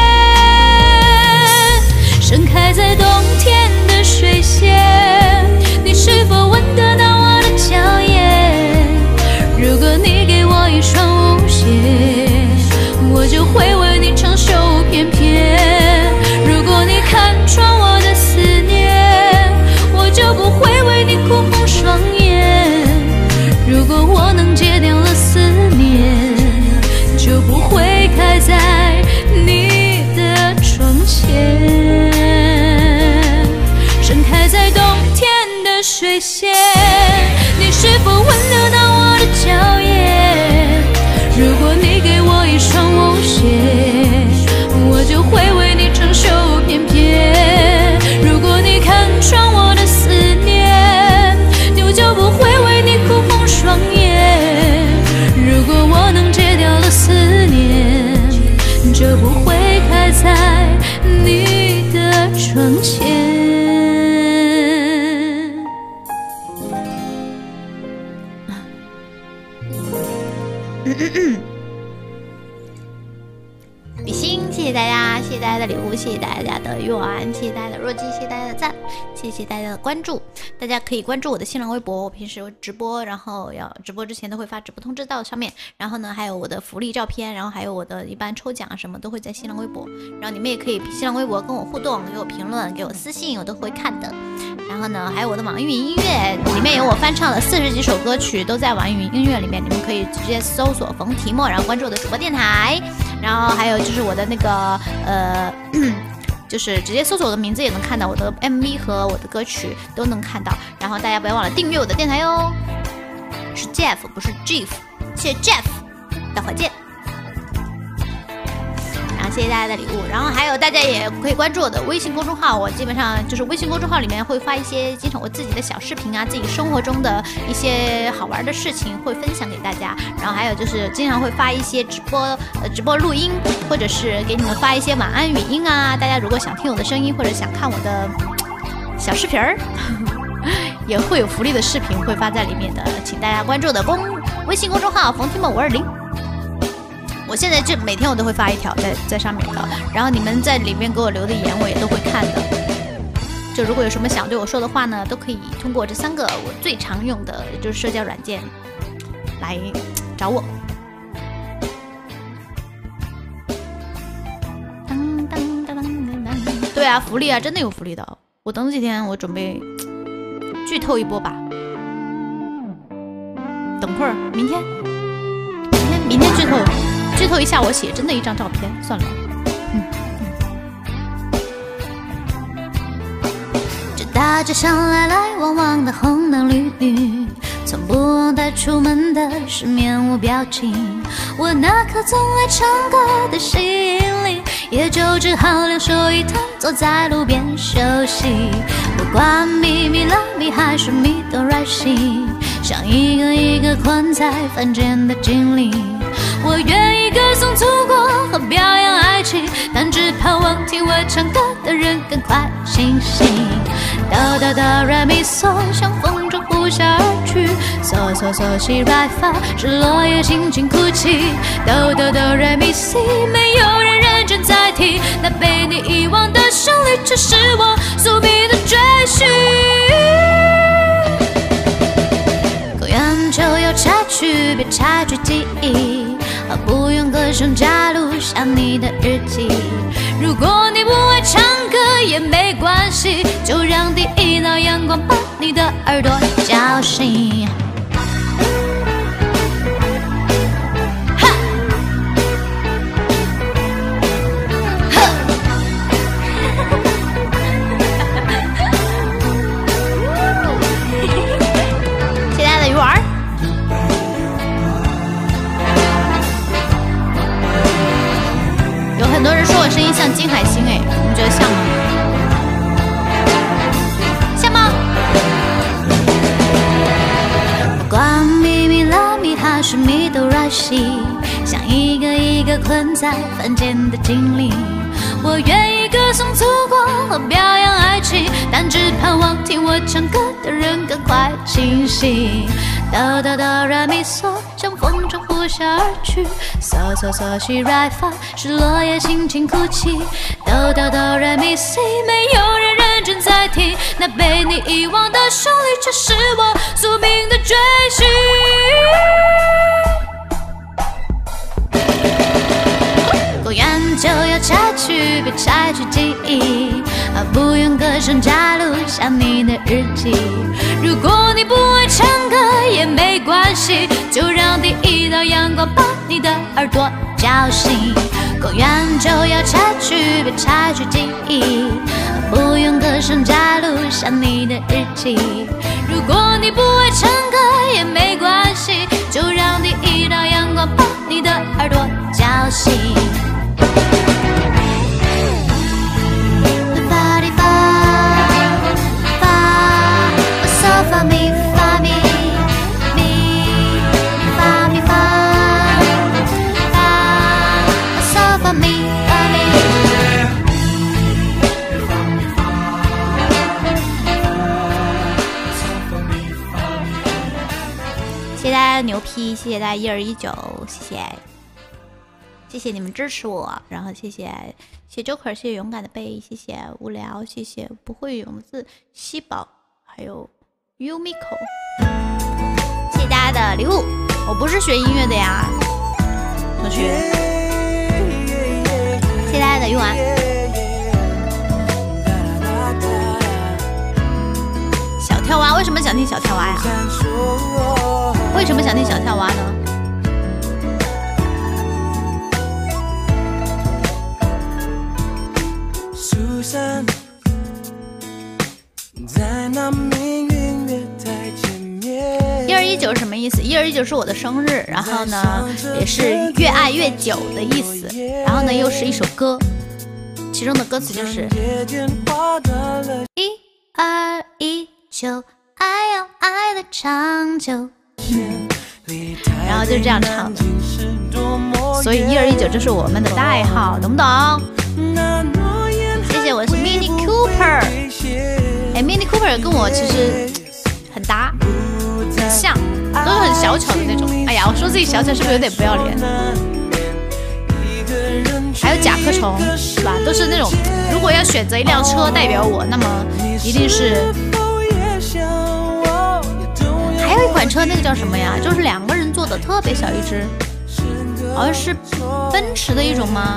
Speaker 2: 盛开在冬天的水仙，你是否闻得到我的娇艳？如果你给我一双舞鞋，我就会为你长袖翩翩。如果你看穿我的思念，我就不会为你哭红双眼。如果我能戒掉了思念，就不会开在你的窗前。盛开在冬天的水仙，你是否闻得到我的娇艳？如果你给我一双舞鞋，我就会为你长袖翩翩。如果你看穿我的思念，我就不会为你哭红双眼。如果我能戒掉了思念，就不会开在你的窗前。比心，谢谢大家，谢谢大家的礼物，谢谢大家的愿望，谢谢大家的弱鸡，谢谢大家的赞，谢谢大家的关注。大家可以关注我的新浪微博，我平时有直播，然后要直播之前都会发直播通知到上面。然后呢，还有我的福利照片，然后还有我的一般抽奖什么都会在新浪微博。然后你们也可以新浪微博跟我互动，给我评论，给我私信，我都会看的。然后呢，还有我的网易云音乐，里面有我翻唱了四十几首歌曲，都在网易云音乐里面，你们可以直接搜索冯提莫，然后关注我的主播电台。然后还有就是我的那个呃。就是直接搜索我的名字也能看到我的 M V 和我的歌曲都能看到，然后大家不要忘了订阅我的电台哟。是 Jeff 不是 Jeff， 谢谢 Jeff， 待会儿见。然后谢谢大家的礼物，然后还有大家也可以关注我的微信公众号，我基本上就是微信公众号里面会发一些经常我自己的小视频啊，自己生活中的一些好玩的事情会分享给大家，然后还有就是经常会发一些直播呃直播录音，或者是给你们发一些晚安语音啊，大家如果想听我的声音或者想看我的小视频儿也会有福利的视频会发在里面的，请大家关注我的公微信公众号冯提莫五二零。我我现在就每天我都会发一条在在上面的，然后你们在里面给我留的言我也都会看的。就如果有什么想对我说的话呢，都可以通过这三个我最常用的就是社交软件来找我。当当当当当，对啊，福利啊，真的有福利的。我等几天我准备剧透一波吧。等会儿，明天，明天明天剧透，剧透一下我写真的一张照片，算了。嗯。
Speaker 1: 这大街上来来往往的红灯绿绿，从不忘带出门的是面无表情。我那颗总爱唱歌的心灵，也就只好两手一摊，坐在路边休息。不管咪咪啦咪还是咪哆来西，像一个一个困在凡间的精灵。我愿意歌颂祖国和表扬爱情，但只盼望听我唱歌的人赶快醒醒。哆哆哆来咪嗦，像风中呼啸而去。嗦嗦嗦西来发，是落叶轻轻哭泣。哆哆哆来咪西，没有人认真在听，那被你遗忘的旋律，却是我宿命的追寻。够远就要拆去，别拆去记忆。不用歌声加录下你的日记。如果你不爱唱歌也没关系，就让第一道阳光把你的耳朵叫醒。亲爱的鱼丸，有很多人说我声音像金海心，哎，你们觉得像吗？像吗？不管咪咪啦咪还是咪哆来西，像一个一个困在凡间的精灵。我愿意歌颂祖国和表扬爱情，但只盼望听我唱歌的人赶快清醒。哆哆哆来咪嗦，像风中呼啸而去。嗦嗦嗦西来发，是落叶轻轻哭泣。哆哆哆来咪西，没有人认真在听，那被你遗忘的旋律，却是我宿命的追寻。够远就要拆去，别拆去记忆。啊，不用歌声加录下你的日记。如果你不爱唱歌也没关系，就让第一道阳光把你的耳朵叫醒。够远就要拆去，别拆去记忆。啊，不用歌声加录下你的日记。如果你不爱唱歌也没关系，就让第一道阳光把你的耳朵叫醒。发咪发咪咪发咪发发嗦发咪发咪。谢谢大家牛批，谢谢大家一二一九，谢谢谢谢你们支持我，然后谢谢谢谢 Joker， 谢谢勇敢的贝，谢谢无聊，谢谢不会泳字西宝，还有Yumiko， 谢谢大家的礼物。我不是学音乐的呀，同学。谢谢大家的鱼丸。小跳蛙，为什么想听小跳蛙呀？为什么想听小跳蛙呢？在那命运月台前面。一二一九是什么意思？一二一九是我的生日，然后呢，也是越爱越久的意思。然后呢，又是一首歌，其中的歌词就是一二一九，爱要爱的长久。然后就是这样唱的。所以一二一九就是我们的代号，懂不懂？谢谢，我是 Mini Cooper。哎 ，Mini Cooper 跟我其实很搭，很像，都是很小巧的那种。哎呀，我说自己小巧是不是有点不要脸？
Speaker 2: 还有甲壳虫，是吧？都是那种，如果要选择一辆车代表我，那么一定是。还有一款车，那个叫什么呀？就是两个人坐的，特别小一只，好像是奔驰的一种吗？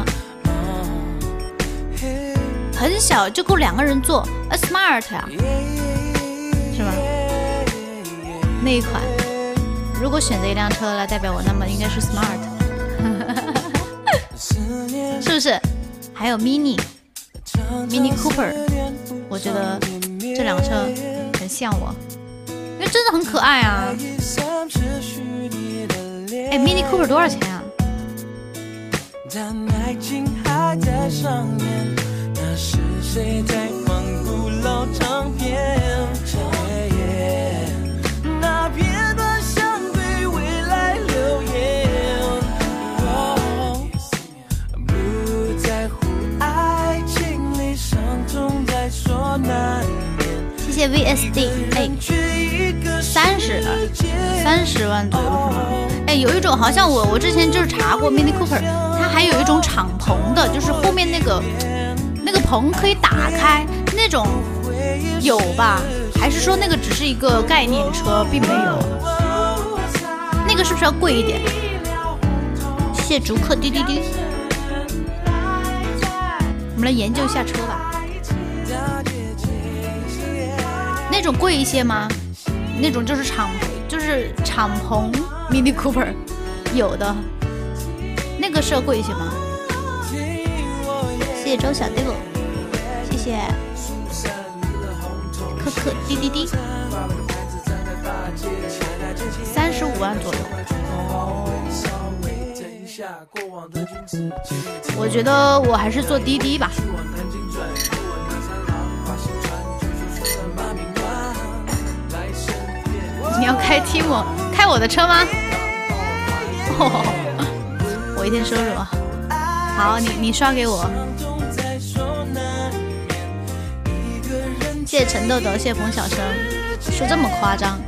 Speaker 2: 很小，就够两个人坐 ，A Smart 呀，是吧？那一款，如果选择一辆车来代表我，那么应该是 Smart， 是不是？还有 Mini Mini Cooper， 我觉得这辆车很像我，因为真的很可爱啊。哎 ，Mini Cooper 多少钱啊？是谁在放古老唱片？那片段像对未来留言。不在乎爱情里伤痛在说难免。谢谢 V S D， 哎，三十三十万左右是吗？哎，有一种好像我我之前就是查过 Mini Cooper， 它还有一种敞篷的，就是后面那个。那个棚可以打开，那种有吧？还是说那个只是一个概念车，并没有？那个是不是要贵一点？谢谢逐客滴滴滴。我们来研究一下车吧。那种贵一些吗？那种就是敞就是敞篷 Mini Cooper， 有的。那个是要贵一些吗？谢谢周小 devil， 谢谢可可滴滴滴，三十五万左右。我觉得我还是坐滴滴吧。你要开 Timo 开我的车吗？哦，我一天收入啊。好，你你刷给我。谢谢陈豆豆，谢谢冯小生，说这么夸张？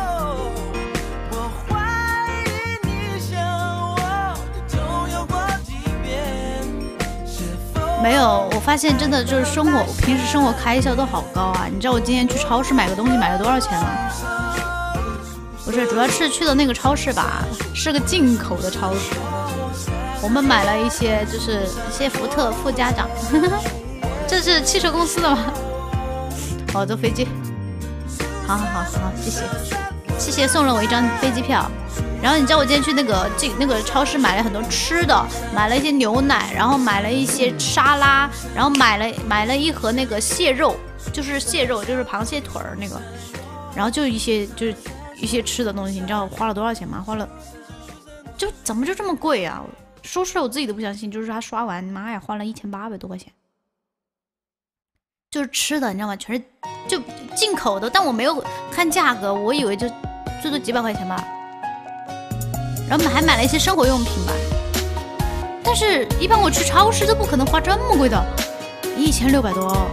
Speaker 2: 没有，我发现真的就是生活，平时生活开销都好高啊！你知道我今天去超市买个东西买了多少钱吗？不是，主要是去的那个超市吧，是个进口的超市。我们买了一些，就是一些福特副家长，这是汽车公司的吗？哦，坐飞机。好好好好，谢谢，谢谢送了我一张飞机票。然后你知道我今天去那个进那个超市买了很多吃的，买了一些牛奶，然后买了一些沙拉，然后买了买了一盒那个蟹肉，就是蟹肉，就是螃蟹腿儿那个，然后就一些就是一些吃的东西。你知道我花了多少钱吗？花了，就怎么就这么贵啊？说出来我自己都不相信，就是他刷完，妈呀，花了一千八百多块钱。就是吃的，你知道吗？全是就进口的，但我没有看价格，我以为就最多几百块钱吧。然后还买了一些生活用品吧，但是一般我去超市都不可能花这么贵的，一千六百多哦。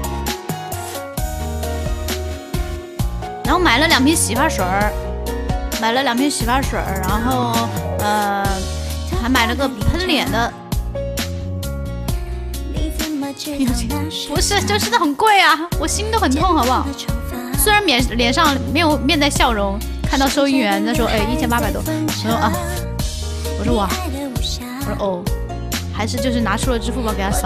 Speaker 2: 然后买了两瓶洗发水儿，买了两瓶洗发水儿，然后呃还买了个喷脸的。不是，就真的很贵啊，我心都很痛，好不好？虽然脸脸上没有面带笑容，看到收银员在说，哎，一千八百多，我说啊，我说哇，我说哦，还是就是拿出了支付宝给他扫，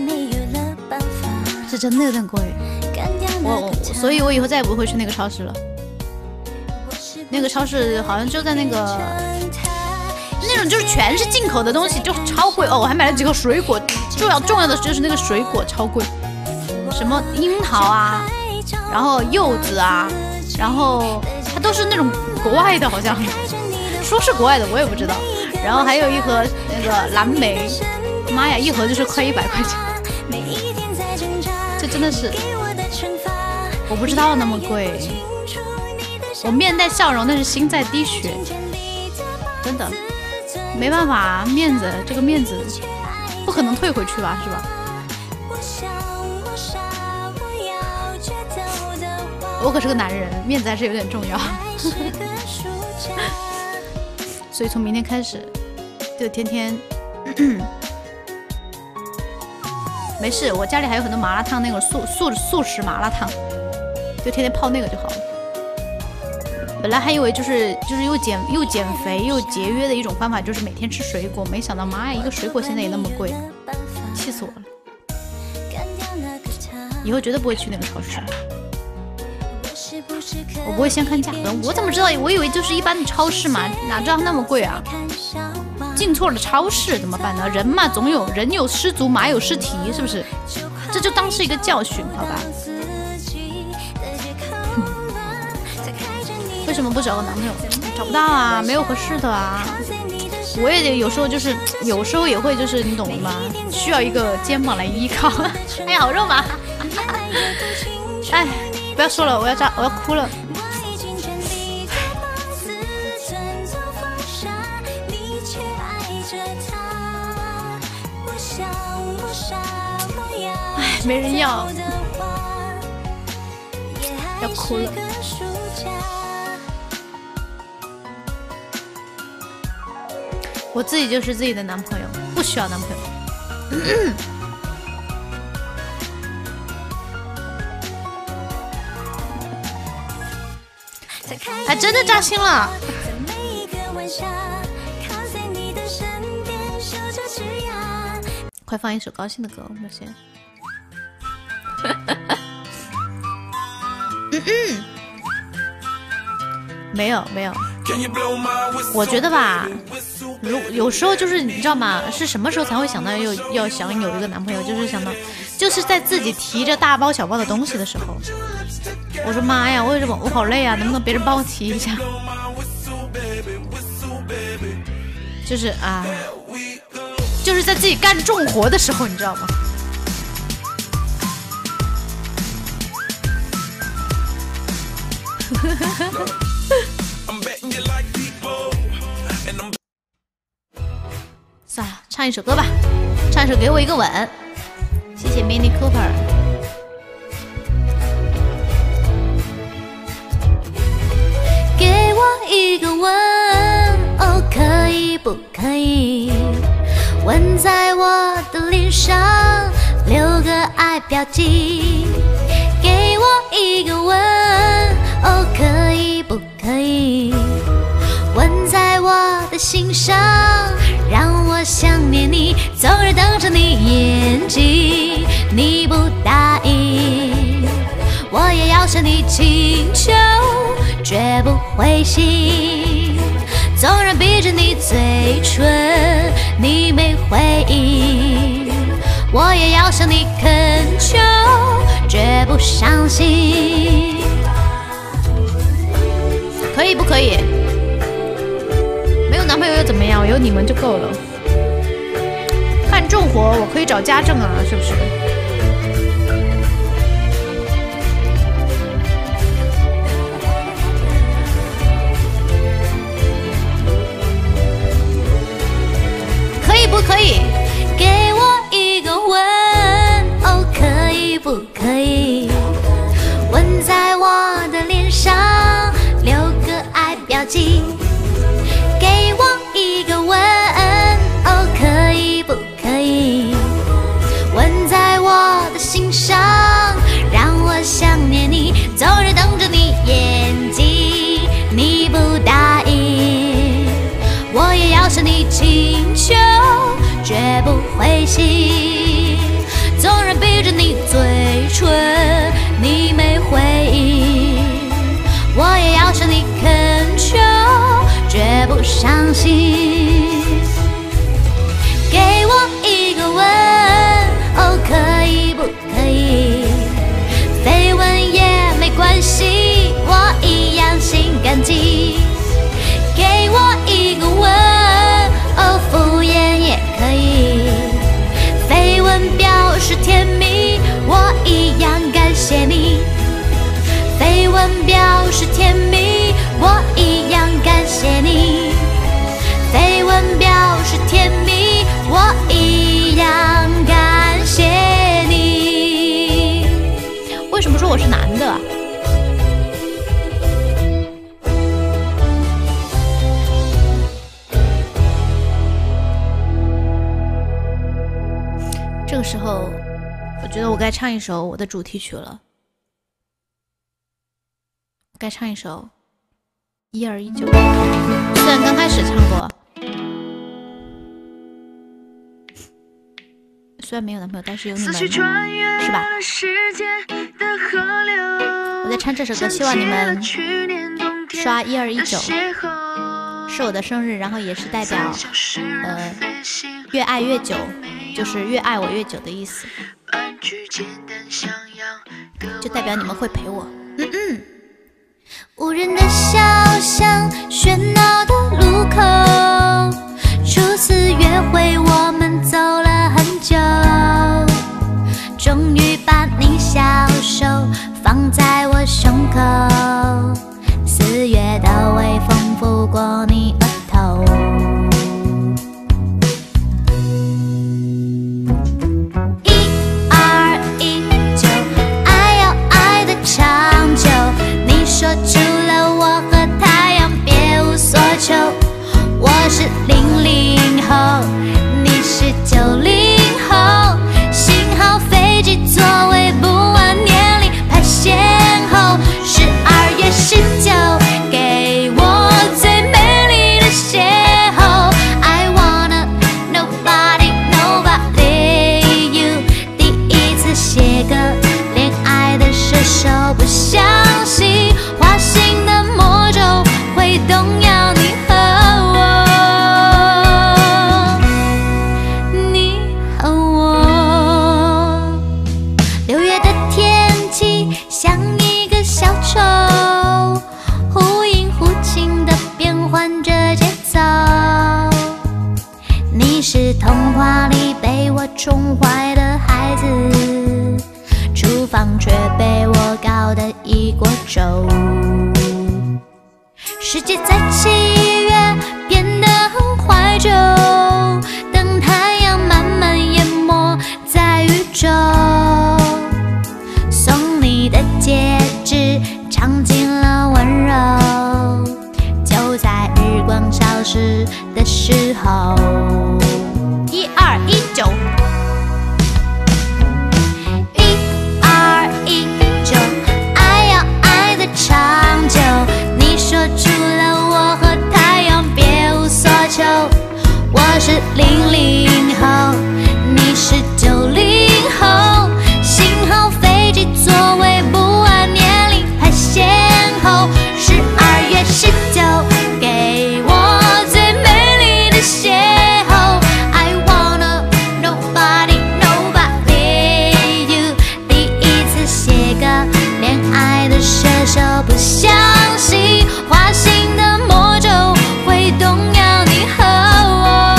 Speaker 2: 是真的有点贵，我我，所以我以后再也不会去那个超市了。那个超市好像就在那个。那种就是全是进口的东西，就超贵哦！我还买了几个水果，重要重要的就是那个水果超贵，什么樱桃啊，然后柚子啊，然后它都是那种国外的，好像说是国外的，我也不知道。然后还有一盒那个蓝莓，妈呀，一盒就是快一百块钱，这真的是我不知道那么贵。我面带笑容，但是心在滴血，真的。没办法，面子这个面子不可能退回去吧，是吧？我可是个男人，面子还是有点重要。所以从明天开始，就天天没事，我家里还有很多麻辣烫，那种素素素食麻辣烫，就天天泡那个就好了。本来还以为就是就是又减又减肥又节约的一种方法，就是每天吃水果，没想到妈呀，一个水果现在也那么贵，气死我了！以后绝对不会去那个超市，我不会先看价格，我怎么知道？我以为就是一般的超市嘛，哪知道那么贵啊！进错了超市怎么办呢？人嘛，总有人有失足，马有失蹄，是不是？这就当是一个教训，好吧？为什么不找个男朋友？找不到啊，没有合适的啊。我也得有时候就是，有时候也会就是你懂的吗？需要一个肩膀来依靠。哎呀，好肉麻！哎，不要说了，我要扎，我要哭了。哎，没人要，要哭了。我自己就是自己的男朋友，不需要男朋友。还真的扎心了。快放一首高兴的歌，我们先。嗯嗯，没有没有，我觉得吧。如有时候就是你知道吗？是什么时候才会想到要要想有一个男朋友？就是想到，就是在自己提着大包小包的东西的时候。我说妈呀，为什么我好累啊？能不能别人帮我提一下？就是啊，就是在自己干重活的时候，你知道吗？算了，唱一首歌吧，唱一首《给我一个吻》。谢谢 Mini Cooper。给我一个吻，哦，可以不可以？吻在我的脸上，留个爱标记。给我一个吻，哦，可以不可以？吻在我的心上，让我想念你，总是等着你眼睛。你不答应，我也要向你请求，绝不灰心。纵然逼着你嘴唇，你没回应，我也要向你恳求，绝不伤心。可以不可以？没有男朋友又怎么样？有你们就够了。干重活我可以找家政啊，是不是？可以不可以？给我一个吻，哦，可以不可以？吻在我的脸上，留个爱标记。给我一个吻，哦，可以不可以？吻在我的心上，让我想念你，总是等着你眼睛。你不答应，我也要向你请求，绝不灰心。纵然逼着你嘴唇，你没回应，我也要向你恳求，绝不伤心。给我一个吻，哦，可以不可以？绯闻也没关系，我一样心感激。给我一个吻，哦，敷衍也可以。绯闻表示甜蜜，我一样感谢你。绯闻表示甜蜜，我一样感谢你。绯闻表示甜蜜，我一样感谢你。为什么说我是男的？这个时候我觉得我该唱一首我的主题曲了，该唱一首一二一九，虽然刚开始唱过，虽然没有男朋友，但是有你们，是吧？我在唱这首歌，希望你们刷一二一九，是我的生日，然后也是代表呃越爱越久，就是越爱我越久的意思，就代表你们会陪我。嗯嗯。
Speaker 1: 无人的小巷，喧闹的路口，初次约会我们走了很久，终于把你小手放在我胸口，四月的微风拂过你额头，一二一九，爱要爱的长久，你说除了我和太阳别无所求，我是零零后，你是九零后，幸好飞机座位不按年龄排先后，十二月十九给我最美丽的邂逅 I wanna nobody nobody you 第一次写歌恋爱的射手不相信花心的魔咒会动摇你和我，你和我。六月的天气像一个小丑，忽隐忽晴的变换着节奏，你是童话里被我宠坏的孩子，厨房却被我搞得一锅粥，世界在七月变得很怀旧，等太阳慢慢淹没在宇宙，送你的戒指尝尽了温柔，就在日光消失的时候，
Speaker 2: 一二一九，
Speaker 1: 一二一九，爱要爱的长久，你说除了我和太阳别无所求，我是零零后，你是九零后，幸好飞机座位不按年龄排先后，十二月十九给我最美丽的邂逅 I wanna nobody nobody you 第一次写歌恋爱的射手不相信花心的魔咒会动摇你和我，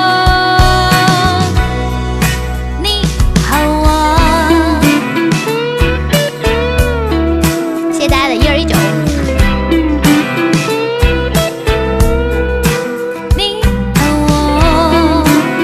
Speaker 1: 你和我。
Speaker 2: 谢谢大家的一二一九。
Speaker 1: 你和我，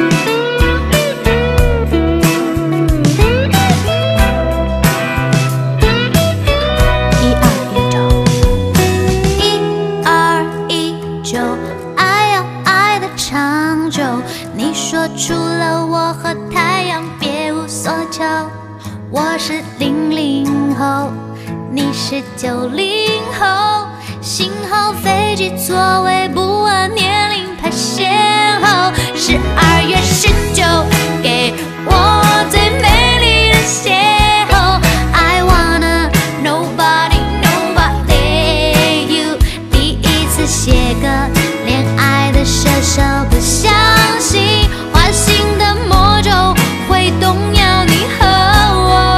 Speaker 1: 一二一九，一二一九，爱要爱的长久，你说除了我和太阳别无所求，我是零零后，你是九零后，幸好飞机座位不按年龄排先后，十二月十九给我最美丽的邂逅 I wanna nobody nobody you 第一次写歌恋爱的射手不相信花心的魔咒会动摇你和我，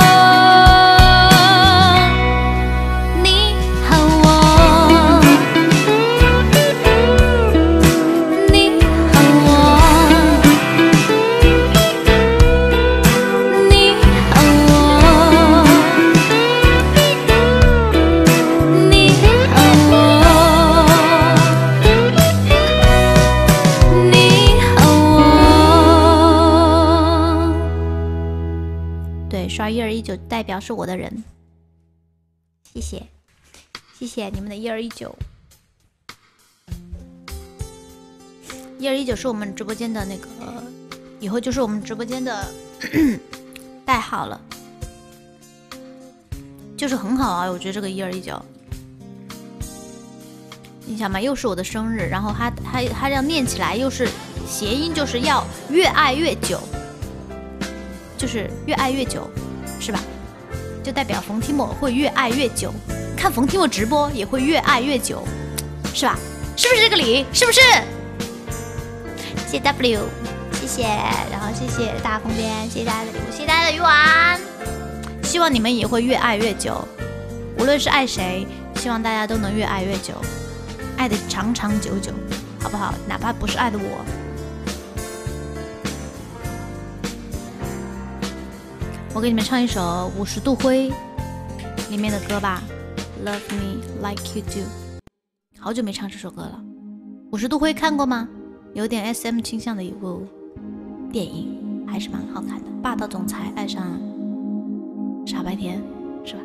Speaker 1: 你和我，你和我，你和我，你和我，你和我。
Speaker 2: 对，刷一二一九代表是我的人，谢谢，谢谢你们的一二一九。一二一九是我们直播间的那个，以后就是我们直播间的代号了。 就是很好啊，我觉得这个一二一九，你想嘛，又是我的生日，然后它它它这样念起来又是谐音，就是要越爱越久，就是越爱越久，是吧？就代表冯提莫会越爱越久，看冯提莫直播也会越爱越久，是吧？是不是这个理？是不是？谢谢 W， 谢谢，然后谢谢大风边，谢谢大家的礼物，谢谢大家的鱼丸。希望你们也会越爱越久，无论是爱谁，希望大家都能越爱越久，爱的长长久久，好不好？哪怕不是爱的我。我给你们唱一首《五十度灰》里面的歌吧 ，Love Me Like You Do。好久没唱这首歌了。五十度灰看过吗？有点 S M 倾向的一部电影，还是蛮好看的。霸道总裁爱上傻白甜，是吧？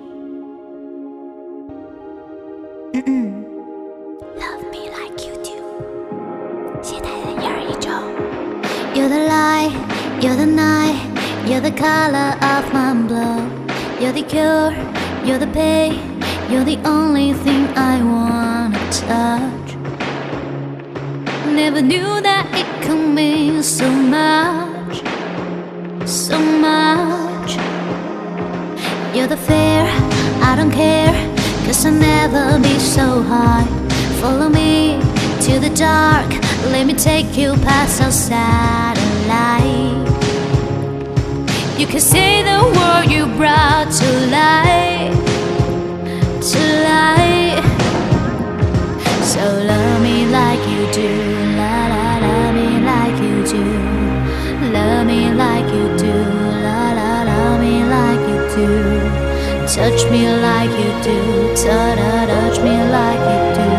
Speaker 2: 嗯嗯 ，Love me like you do。谢谢大家的一二一九。You're the light, you're the night, you're the color of my blood. You're the cure, you're the pain, you're the only thing I wanna touch. Never knew that it could mean so much, so much. You're the fear, I don't care, cause I'll never be so high. Follow me to the dark, let me take you past our satellite. You can say the word you brought to light, to light. So love me like you do, la la, love me like you do. Love me like you do, la la, love me like you do. Touch me like you do, ta da, touch me like you do.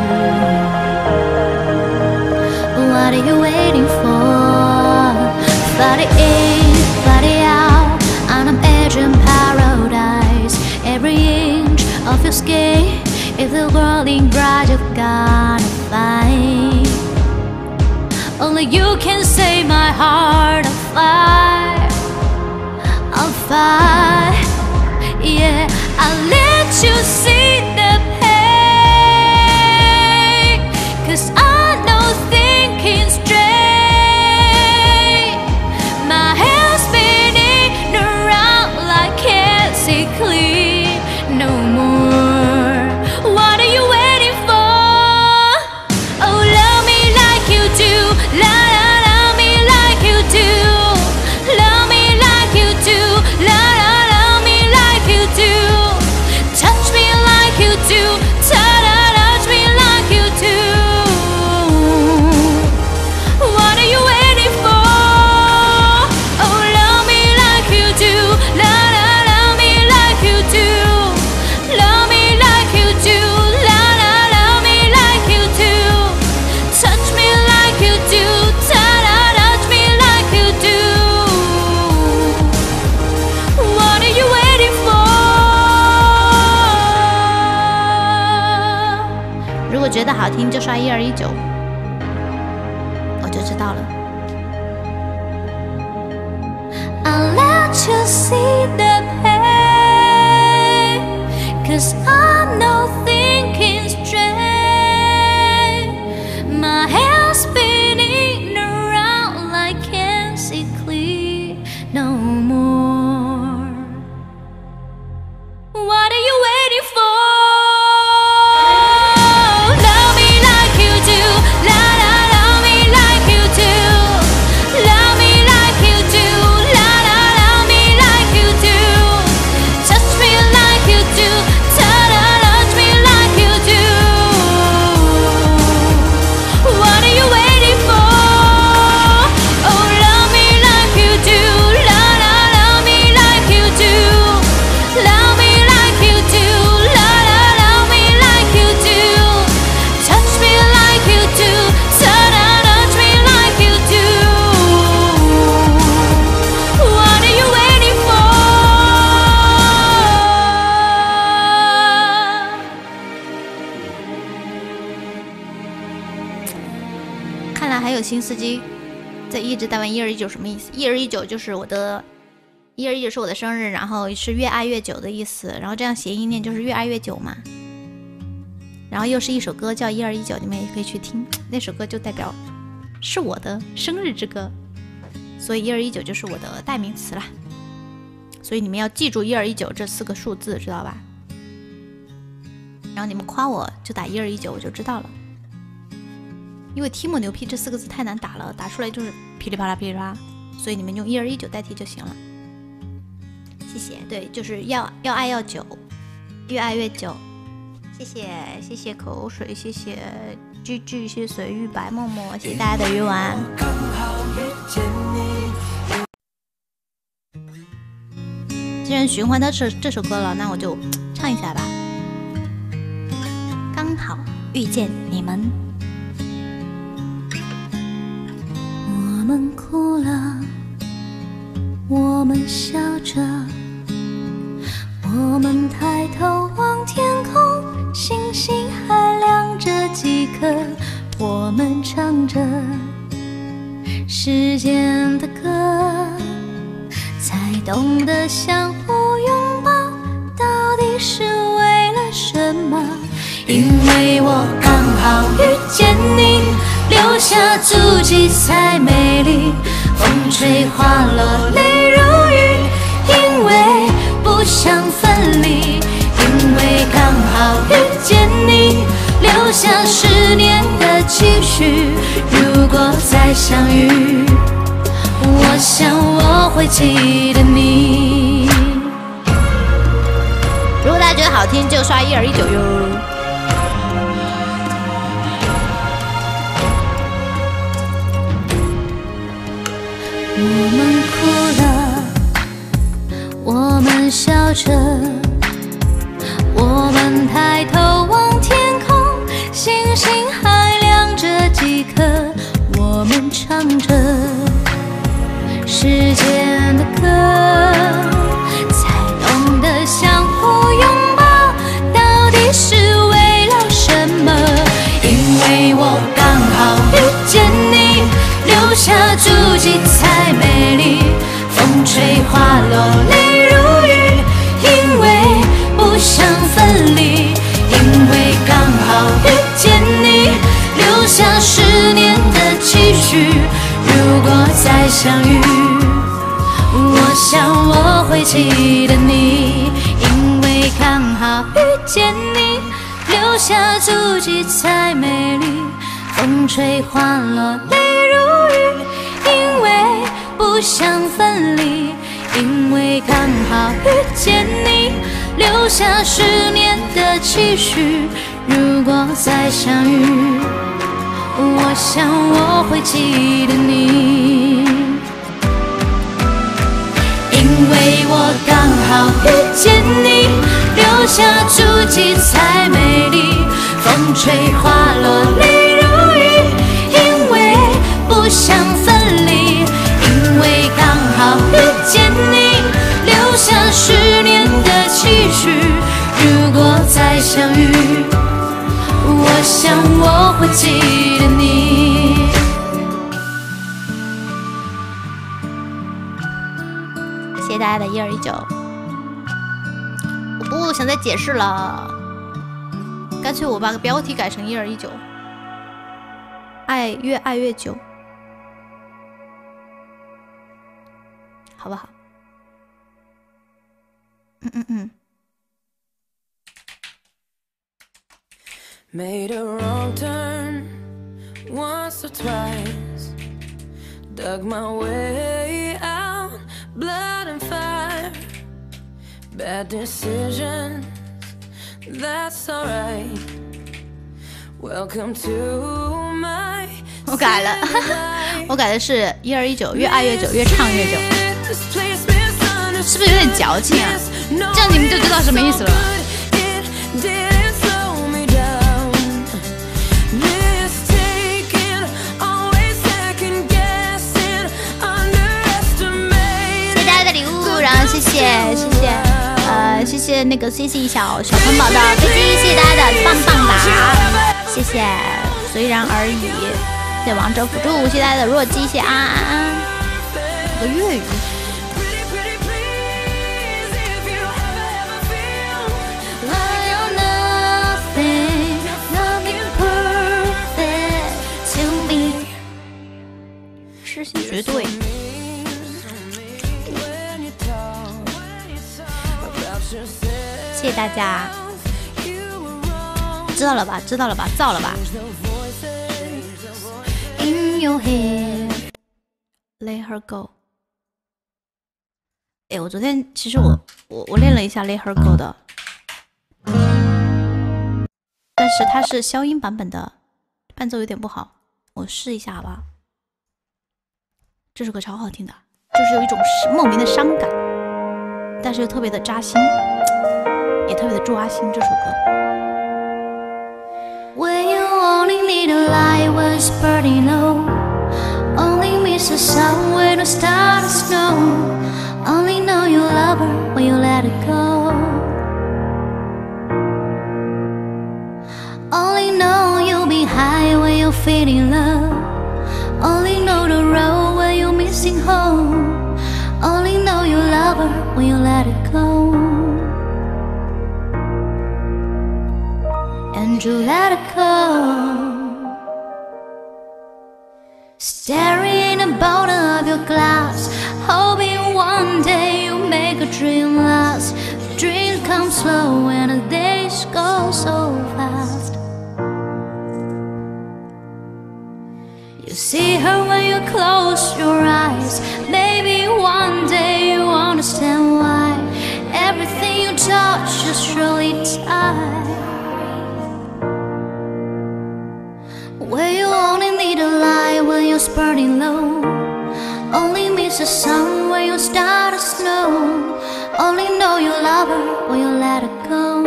Speaker 2: What are you waiting for? Fight it in, fight it out. And I'm edging paradise. Every inch of your skin. If the world ain't bright, you're gonna find. Only you can save my heart on fire, on fire. Yeah, I'll let you see the pain, cause I know thinking straight. My head's spinning around like I can't see clear no more. What are you waiting for? Oh, love me like you do, la la, love me like you do. Love me like you do, la la, love me like you do. Touch me like you do, ta da, touch me like you do. What are you waiting for? Oh, love me like you do, la la, love me like you do. Love me like you do, la la, love me like you do. Touch me like you do, ta da, touch me like you do. What are you waiting for? 如果觉得好听就刷一二一九，我就知道了。I'll let you see the pain, cause I'm not thinking straight. My head's spinning around like I can't see clear no more. What are you waiting for? Love me like you do, la la, love me like you do. Love me like you do, la la, love me like you do. Touch me like you do, ta da, touch me like you do. What are you waiting for? Oh, love me like you do, la la, love me like you do. Love me like you do, la la, love me like you do. Touch me like you do, ta da, touch me like you do. What are you waiting for? 看来还有新司机在一直在问一二一九什么意思？一二一九就是我的一二一九是我的生日，然后是越爱越久的意思，然后这样谐音念就是越爱越久嘛。然后又是一首歌叫一二一九，你们也可以去听，那首歌就代表是我的生日之歌，所以一二一九就是我的代名词啦。所以你们要记住一二一九这四个数字，知道吧？然后你们夸我就打一二一九，我就知道了。因为 Timo 牛批这四个字太难打了，打出来就是噼里啪啦噼里啪啦，所以你们用一二一九代替就行了。谢谢，对，就是要要爱要久，越爱越久。谢谢谢谢口水，谢谢句句，谢谢随遇白默默，谢谢大家的鱼丸。既然循环到这这首歌了，那我就唱一下吧。刚好遇见你们，
Speaker 1: 我们哭了，我们笑着，我们抬头望天空，星星还亮着几颗，我们唱着时间的歌，才懂得相互拥抱到底是为了什么。因为我刚好遇见你，留下足迹才美丽，风吹花落泪如雨，因为不想分离，因为刚好遇见你，留下十年的期许，如果再相遇，我想我会记得你。
Speaker 2: 如果大家觉得好听就刷一二一九哟。
Speaker 1: 我们哭了，我们笑着，我们抬头望天空，星星还亮着几颗，我们唱着时间的歌，才懂得相互拥抱到底是为了什么。因为我刚好遇见你，留下足迹才美丽，风吹花落泪如雨，因为不想分离，因为刚好遇见你，留下十年的期许，如果再相遇，我想我会记得你，因为刚好遇见你，留下足迹才美丽，风吹花落泪如雨，因为不想分离，因为刚好遇见你，留下十年的期许，如果再相遇，我想我会记得你。因为我刚好遇见你，留下足迹才美丽，风吹花落泪如雨，因为不想分离，因为刚好遇见你，留下十年的期许，如果再相遇，我想我会记得你。
Speaker 2: 谢谢大家的一二一九，我不想再解释了，干脆我把个标题改成一二一九，爱越爱越久，好不好？嗯嗯嗯。
Speaker 3: Made a wrong turn once or twice, dug my way out, blood and fire, bad decisions, that's alright. Welcome to my
Speaker 2: 我改了，我改的是一二一九，越爱越久，越唱越久，是不是有点矫情啊？这样你们就知道什么意思了。然后谢谢谢谢呃谢谢那个 C C 小小城堡的飞机，谢谢大家的棒棒打，谢谢虽然而已，谢谢王者辅助，谢谢大家的弱鸡，谢谢安安安，个粤语。 绝对。谢谢大家，知道了吧？知道了吧？造了吧 ？In your head, let her go。哎，我昨天其实我我我练了一下 let her go 的，但是它是消音版本的，伴奏有点不好，我试一下好不好？这首歌超好听的，就是有一种莫名的伤感，但是又特别的扎心，也特别的抓心。这首歌。When you only need a light when it's burning low, only miss the sun when the stars snow, only know you love her when you let it go, only know you'll be high when you're feeling love, only know the road when you're missing home, only know you love her when you let it go, and you let it go. Staring in the bottom of your glass, hoping one day you'll make a dream last. Dreams come slow and the days go so fast. You see her when you close your eyes. Maybe one day you understand why everything you touch is surely tied. Where you only need a light when you're burning low, only miss the sun when you start to snow, only know you love her when you let it go,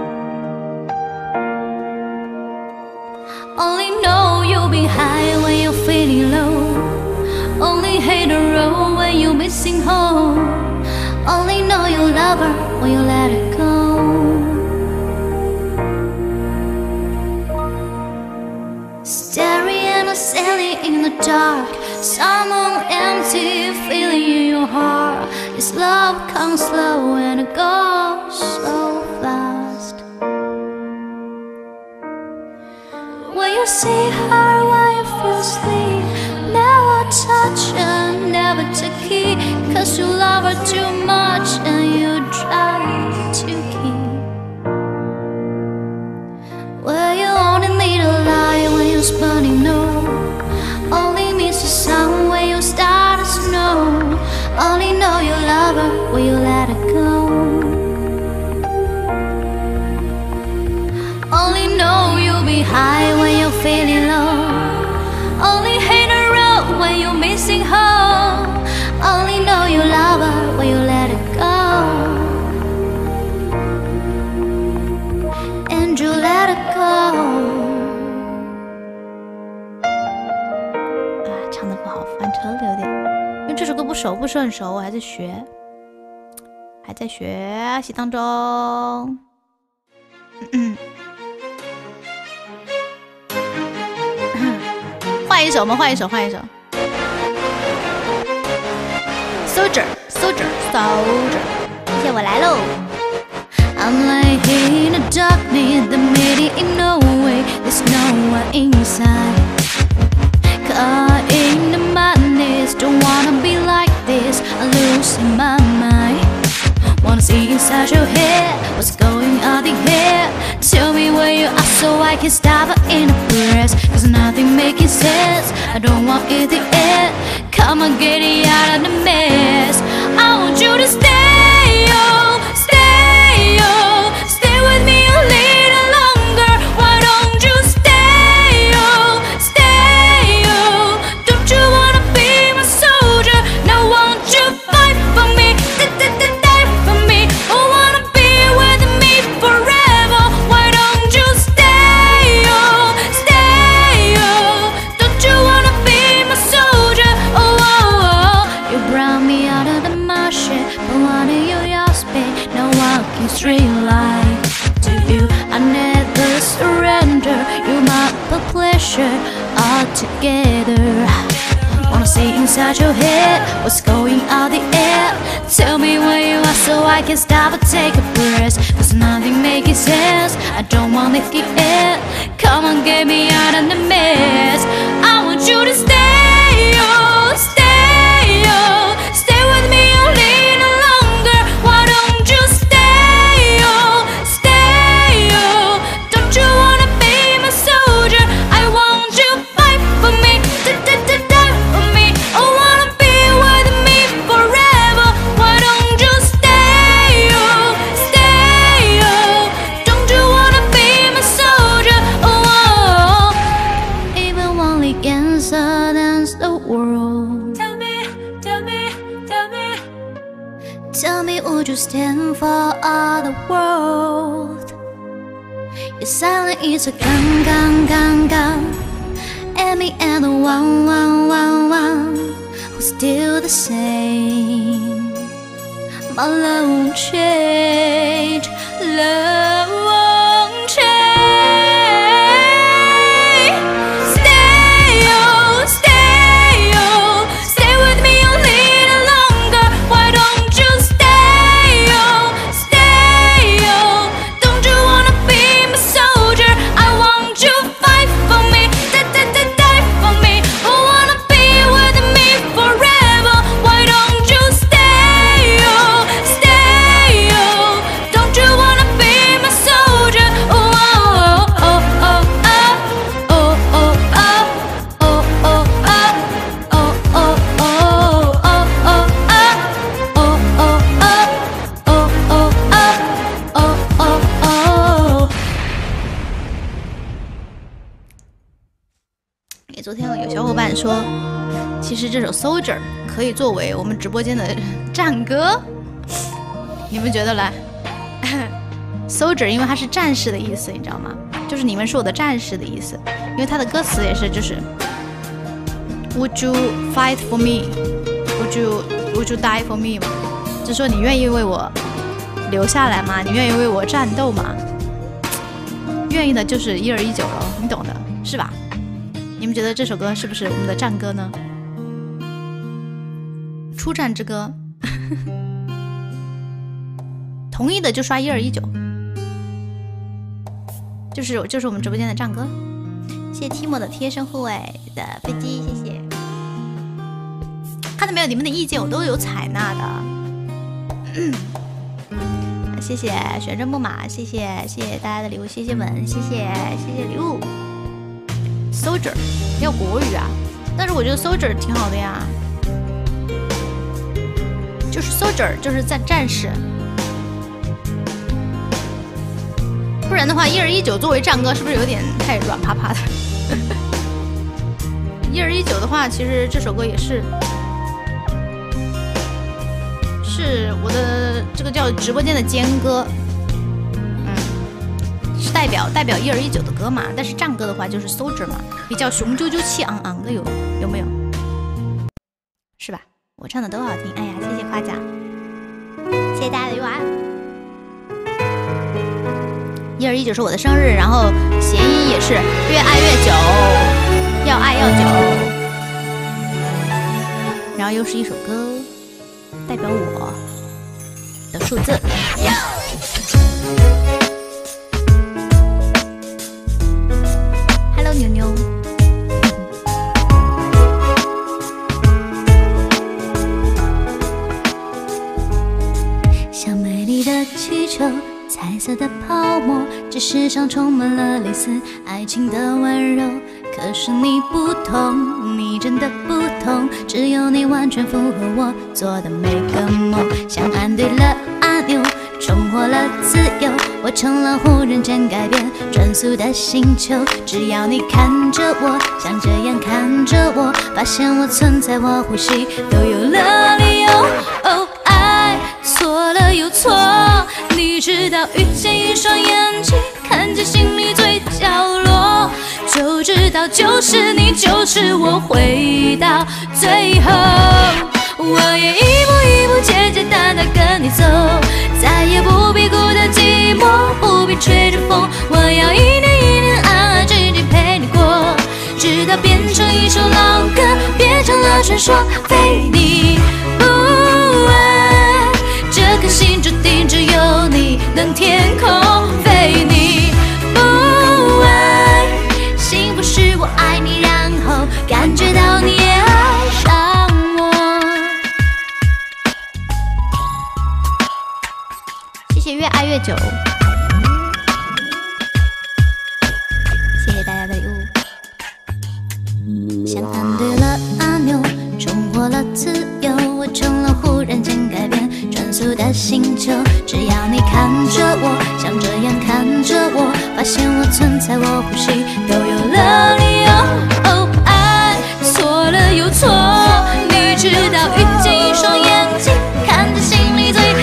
Speaker 2: only know you'll be high when you're feeling low, only hate the road when you're missing home, only know you love her when you let it go. Staring and sailing in the dark, someone empty feeling in your heart. This love comes slow and it goes so fast. When you see her, when you feel asleep, never touch her, never to keep, cause you love her too much and you try to keep. Where you only need a light when you're burning low, only miss the sun when you start to snow, only know you love her when you let it go, only know you'll be high when you're feeling low, only hate the road when you're missing home, only know you love her when you let it go, and you let it go. 啊，唱的不好，翻车了有点，因为这首歌不熟，不是很熟，我还在学，还在学习当中。嗯嗯，换一首，我们换一首，换一首。Soldier, soldier, soldier， 谢谢我来喽。I'm like in the darkness, the middle in no way, there's no one inside. Caught in the madness, don't wanna be like this, I'm losing my mind. Wanna see inside your head, what's going on in here? Tell me where you are so I can stop it in a breath, cause nothing making sense, I don't want it to end. Come on, get it out of the mess. I want you to stay, oh, stay, oh, stay with me a little longer. Why don't you stay, oh, stay, oh? Don't you wanna be my soldier? Now won't you fight for me, die for me? Oh, wanna be with me forever? Why don't you stay, oh, stay, oh? Don't you wanna be my soldier? Oh, oh, oh. You brought me out of the marshes, but wanted you lost me. Now walking straight line to you, I never surrender. You're my pleasure all together. Wanna see inside your head, what's going on the air? Tell me where you are so I can stop and take a breath, cause nothing making sense, I don't wanna keep it. Come on, get me out of the mess. I want you to stay, oh, stay.
Speaker 1: Tell me, would you stand for all the world? Your silence is a gun, gun, gun, gun. And me and the one, one, one, one who's still the same. My love won't change, love won't change. Stay, oh, stay, oh, stay with me a little longer. Why don't you stay, oh, stay, oh? Don't you wanna be my soldier? I want you fight for me, die, die, die, die for me. I wanna be with me forever. Why don't you stay, oh, stay, oh? Don't you wanna be my soldier? Oh, oh, oh, oh, oh, oh, oh, oh, oh, oh, oh, oh, oh, oh, oh, oh, oh, oh, oh, oh.
Speaker 2: 诶，昨天有小伙伴说，其实这首《Soldier》可以作为我们直播间的战歌，你们觉得嘞？Soldier， 因为它是战士的意思，你知道吗？就是你们是我的战士的意思，因为它的歌词也是就是 Would you fight for me? Would you Would you die for me 嘛？就说你愿意为我留下来吗？你愿意为我战斗吗？愿意的就是一二一九了，你懂的，是吧？你们觉得这首歌是不是我们的战歌呢？出战之歌。同意的就刷一二一九，就是就是我们直播间的战歌。谢谢 Timo 的贴身护卫的飞机，谢谢。看到没有，你们的意见我都有采纳的。谢谢旋转木马，谢谢谢谢大家的礼物，谢谢吻，谢谢谢谢礼物。Soldier 要国语啊，但是我觉得 Soldier 挺好的呀，就是 Soldier 就是在战士。不然的话，一二一九作为战歌是不是有点太软趴趴的？一二一九的话，其实这首歌也是，是我的这个叫直播间的尖歌，嗯，是代表代表一二一九的歌嘛。但是战歌的话就是 Soldier 嘛，比较雄赳赳气昂昂的，有有没有？是吧？我唱的都好听，哎呀，谢谢夸奖，谢谢大家的晚安。一二一九是我的生日，然后谐音也是越爱越久，要爱要久，然后又是一首歌，代表我的数字。Hello 牛牛，
Speaker 1: 像美丽的气球，彩色的泡沫，这世上充满了类似爱情的温柔。可是你不同，你真的不同，只有你完全符合我做的每个梦。像按对了按钮，重获了自由，我成了忽然间改变转速的星球。只要你看着我，像这样看着我，发现我存在，我呼吸都有了理由。哦，爱错了又错，你知道遇见一双眼睛，看见心里最角落，就知道就是你，就是我，回到最后。我也一步一步简简单单跟你走，再也不必孤单寂寞，不必吹着风。我要一年一年安安静静陪你过，直到变成一首老歌，变成了传说。非你不爱，这颗心注定只有你能填空。非你不爱，幸福是我爱你，然后感觉到你也爱上我。
Speaker 2: 谢谢越爱越久，谢谢大家的礼物。
Speaker 1: 像按对了按钮，重获了自由，我成了忽然间改变转速的星球。只要你看着我，像这样看着我，发现我存在，我呼吸都有了理由。哦，爱错了又错，你知道遇见一双眼睛，看见心里最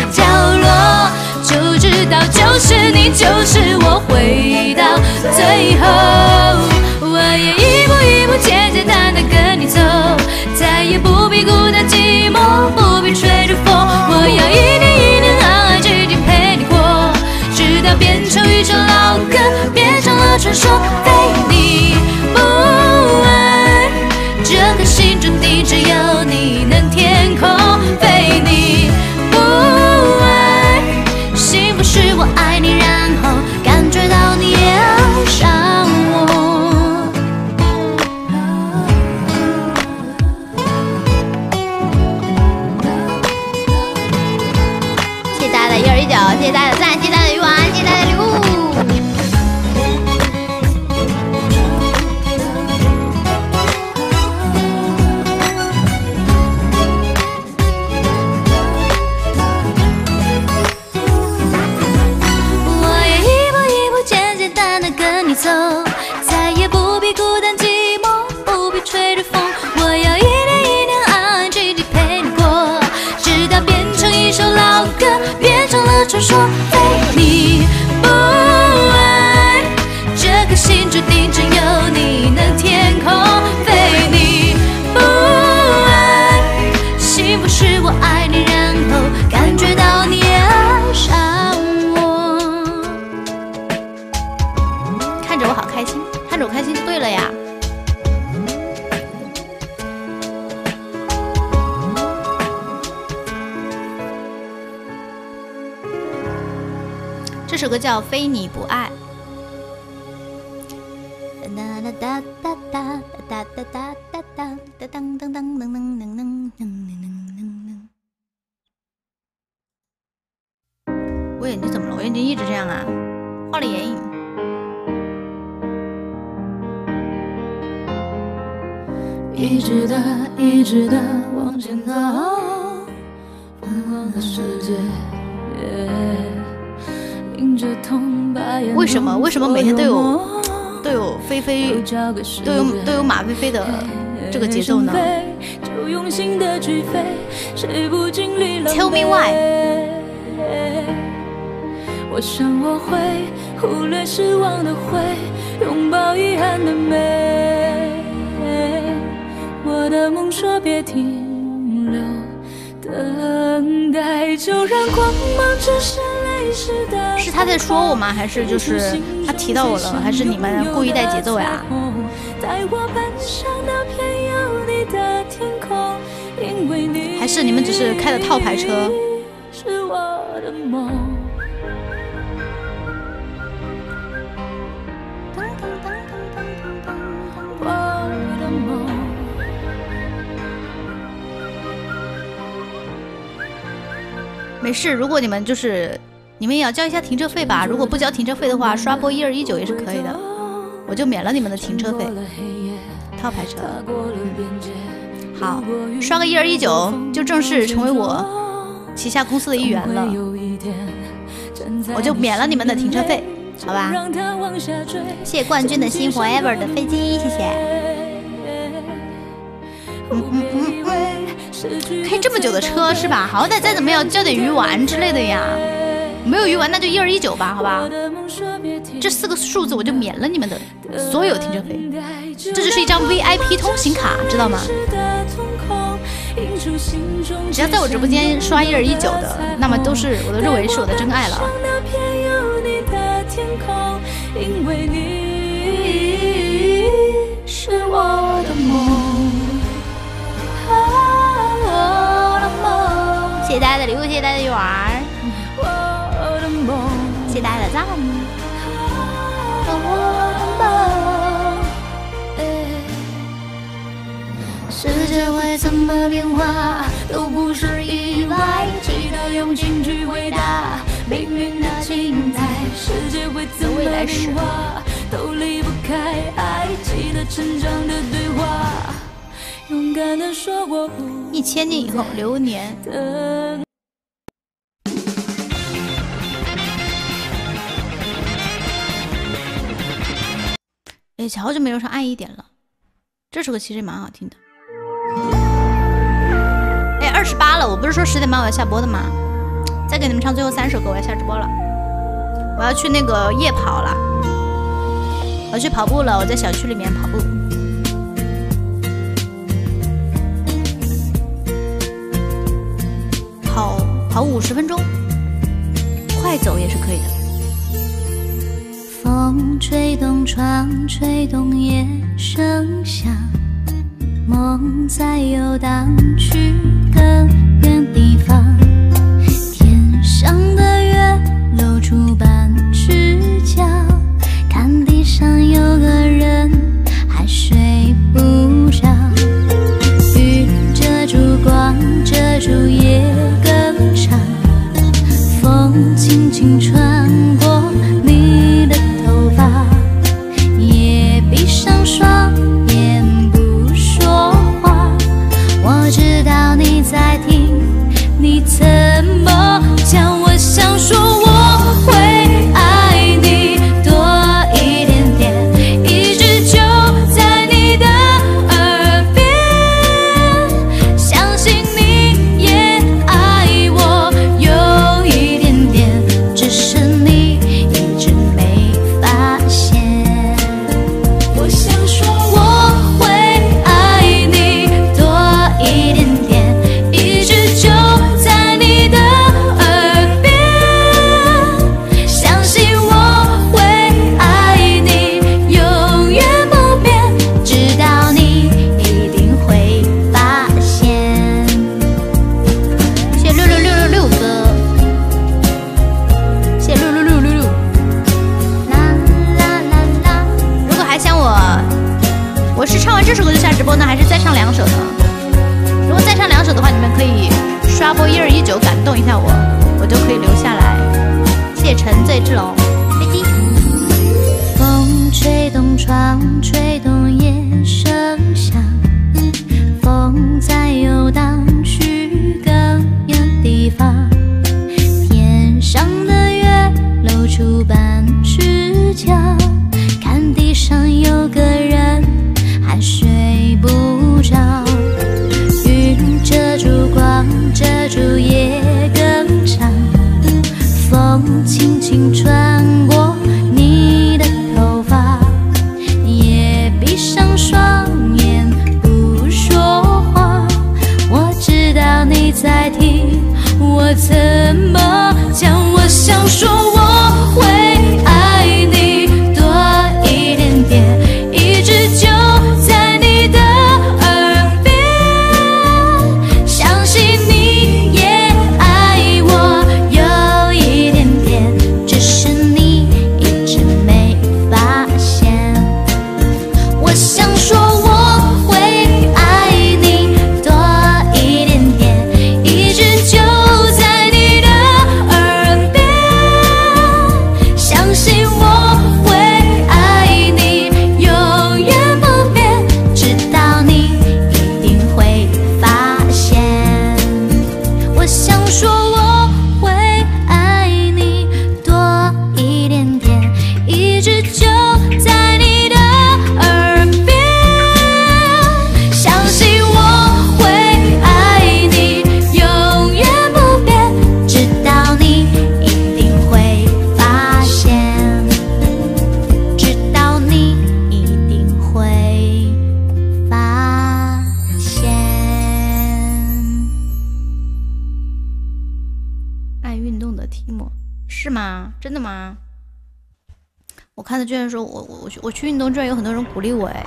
Speaker 1: 传说，非你不爱。这颗心注定只有你能填空，非你不爱。幸福是我爱你，然后感觉到你爱上我。谢谢大家的一二一九，谢谢大家的赞，谢谢大家的鱼丸，谢谢大家的礼物。走，再也不必孤单寂寞，不必吹着风。我要一年一年安安静静陪你过，直到变成一首老歌，变成了传说。非你不爱，这颗心注定只有你能填空。非你不爱，幸福是我爱你，然后感觉到你爱上我。看着我好开心，看着我开心就对了呀。这首歌叫《非你不爱》。哒哒哒哒哒哒哒哒哒哒哒当当当当当当当当当。我眼睛怎么了？我眼睛一直这样啊，画了眼影。一直的，一直的往前走，疯狂的世界。为什么？为什么每天都有都有飞飞，都有都有马飞飞的这个节奏呢 ？Tell me why？ 我想我会忽略失望的灰，拥抱遗憾的美。我的梦说别停留，等待就让光芒只是泪湿的。是他在说我吗？还是就是他提到我了？还是你们故意带节奏呀？还是你们只是开的套牌车？是我的梦。没事，如果你们就是你们也要交一下停车费吧。如果不交停车费的话，刷波一二一九也是可以的，我就免了你们的停车费。套牌车，嗯，好，刷个一二一九就正式成为我旗下公司的一员了，我就免了你们的停车费，好吧？谢谢冠军的新 forever 的飞机，谢谢。嗯嗯嗯嗯。开这么久的车是吧？好歹再怎么样交点鱼丸之类的呀。没有鱼丸那就一二一九吧，好吧？这四个数字我就免了你们的所有停车费。这就是一张 V I P 通行卡，知道吗？只要在我直播间刷一二一九的，那么都是我都认为是我的真爱了。因为你是我的梦。谢谢大家的礼物，谢谢大家的鱼丸，谢谢大家的赞。世界会怎么变化，都不是意外，记得用情去回答命运的精彩。世界会怎么变化，都离不开爱，记得成长的对话。勇敢地说过不，一千年以后，流年。哎，好久没有唱爱一点了，这首歌其实也蛮好听的。哎，二十八了，我不是说十点半我要下播的吗？再给你们唱最后三首歌，我要下直播了。我要去那个夜跑了，我要去跑步了，我在小区里面跑步。跑跑五十分钟，快走也是可以的。风风吹动窗，吹动夜声响，梦在游荡，去更远地方。天上的月露出半只脚，看地上有个人还睡不着。雨遮住光，遮住夜更长，风轻轻穿过你的头发，也闭上双眼不说话。我知道你在听，你怎么叫我想说我会爱你多一点点，一直就在你的耳边，相信你也爱我有一点点，只是你一直没发现。我想说我会爱你多一点点，一直就在你的耳边，相信我会爱你永远不变，直到你一定会发现。谢谢六六六六六哥，谢谢六六六六六。啦啦啦啦！如果还想我，我是唱完这首歌就下直播呢，还是再唱两首呢？如果再唱两首的话，你们可以刷波一二一九感动一下我，我就可以留下来。谢谢沉醉之龙，飞机。风吹动窗，吹动夜声响，风在游荡，去更远地方。天上的月露出半只脚，看地上有个人还睡不着。云遮住光，遮住夜更长，风轻轻穿过你的头发，也闭上双眼不说话。我知道你在听，我怎么讲？我想说我会爱你多一点点，一直就在你的耳边，相信你也爱我有一点点，只是你一直没发现。我想说我会爱你多一点点，一直就在你的耳边，相信我会爱你永远不变，直到你一定会发现。我想说我会爱你多一点点，一直就在你的耳边，相信我会爱你永远不变，直到你一定会发现，直到你一定会发现。爱运动的提莫是吗？真的吗？我看他居然说我我我去我去运动，居然有很多人鼓励我哎！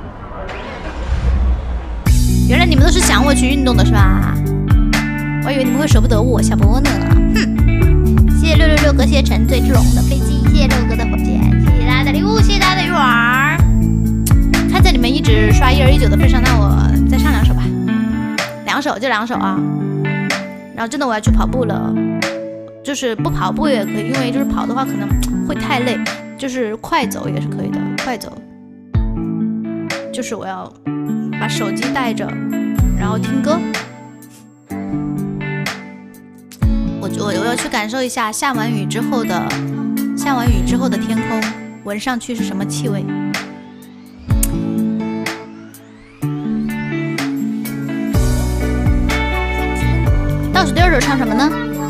Speaker 1: 原来你们都是想我去运动的是吧？我以为你们会舍不得我下播呢。哼！谢谢六六六哥，谢谢沉醉之龙的飞机，谢谢六哥的火箭，谢谢大家的礼物，谢谢大家的鱼丸。看在你们一直刷一二一九的份上，那我再唱两首吧，两首就两首啊。然后真的我要去跑步了，就是不跑步也可以，因为就是跑的话可能会太累，就是快走也是可以的，快走。就是我要把手机带着，然后听歌。我我我要去感受一下下完雨之后的下完雨之后的天空，闻上去是什么气味。倒数第二首唱什么呢？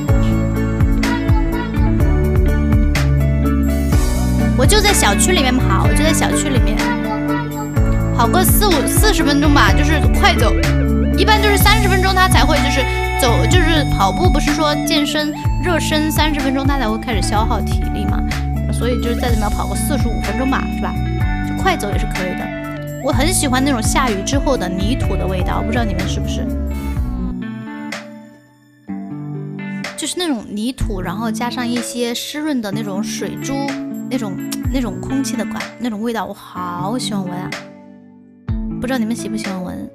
Speaker 1: 我就在小区里面跑，我就在小区里面跑个四五四十分钟吧，就是快走。一般就是三十分钟他才会就是走，就是跑步不是说健身热身三十分钟他才会开始消耗体力嘛，所
Speaker 2: 所以就是再怎么样跑个四十五分钟吧，是吧？就快走也是可以的。我很喜欢那种下雨之后的泥土的味道，不知道你们是不是？就是那种泥土，然后加上一些湿润的那种水珠，那种那种空气的感，那种味道，我好喜欢闻啊！不知道你们喜不喜欢闻？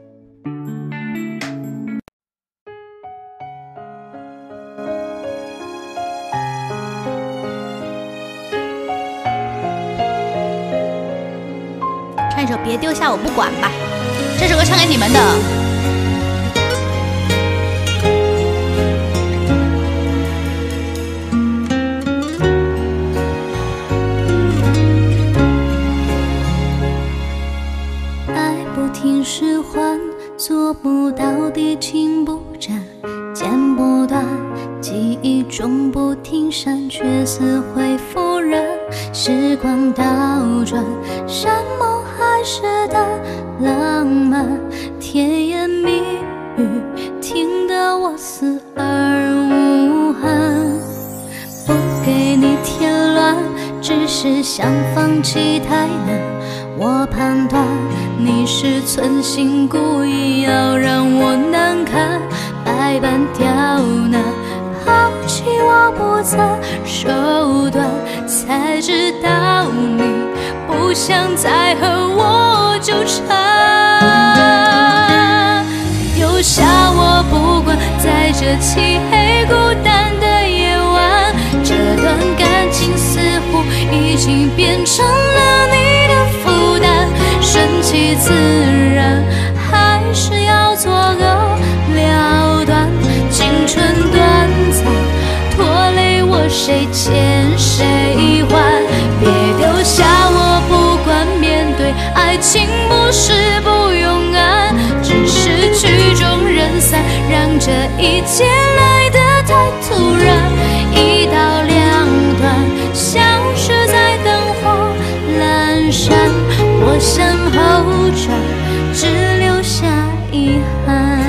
Speaker 2: 唱一首《别丢下我不管》吧，这首歌唱给你们的。
Speaker 1: 使唤做不到的情不斩，剪不断，记忆中不停闪，却似会复燃。时光倒转，山盟海誓的浪漫，甜言蜜语听得我死而无憾。不给你添乱，只是想放弃太难。我判断你是存心故意要让我难堪，百般刁难，抛弃我不择手段，才知道你不想再和我纠缠。丢下我不管，在这漆黑孤单的夜晚，这段感情似乎已经变成了你的负担，顺其自然，还是要做个了断。青春短暂，拖累我谁欠谁还？别丢下我不管，面对爱情不是不勇敢，只是曲终人散，让这一切来得太突然。一刀两断，消失在灯火阑珊，我向后转，只留下遗憾。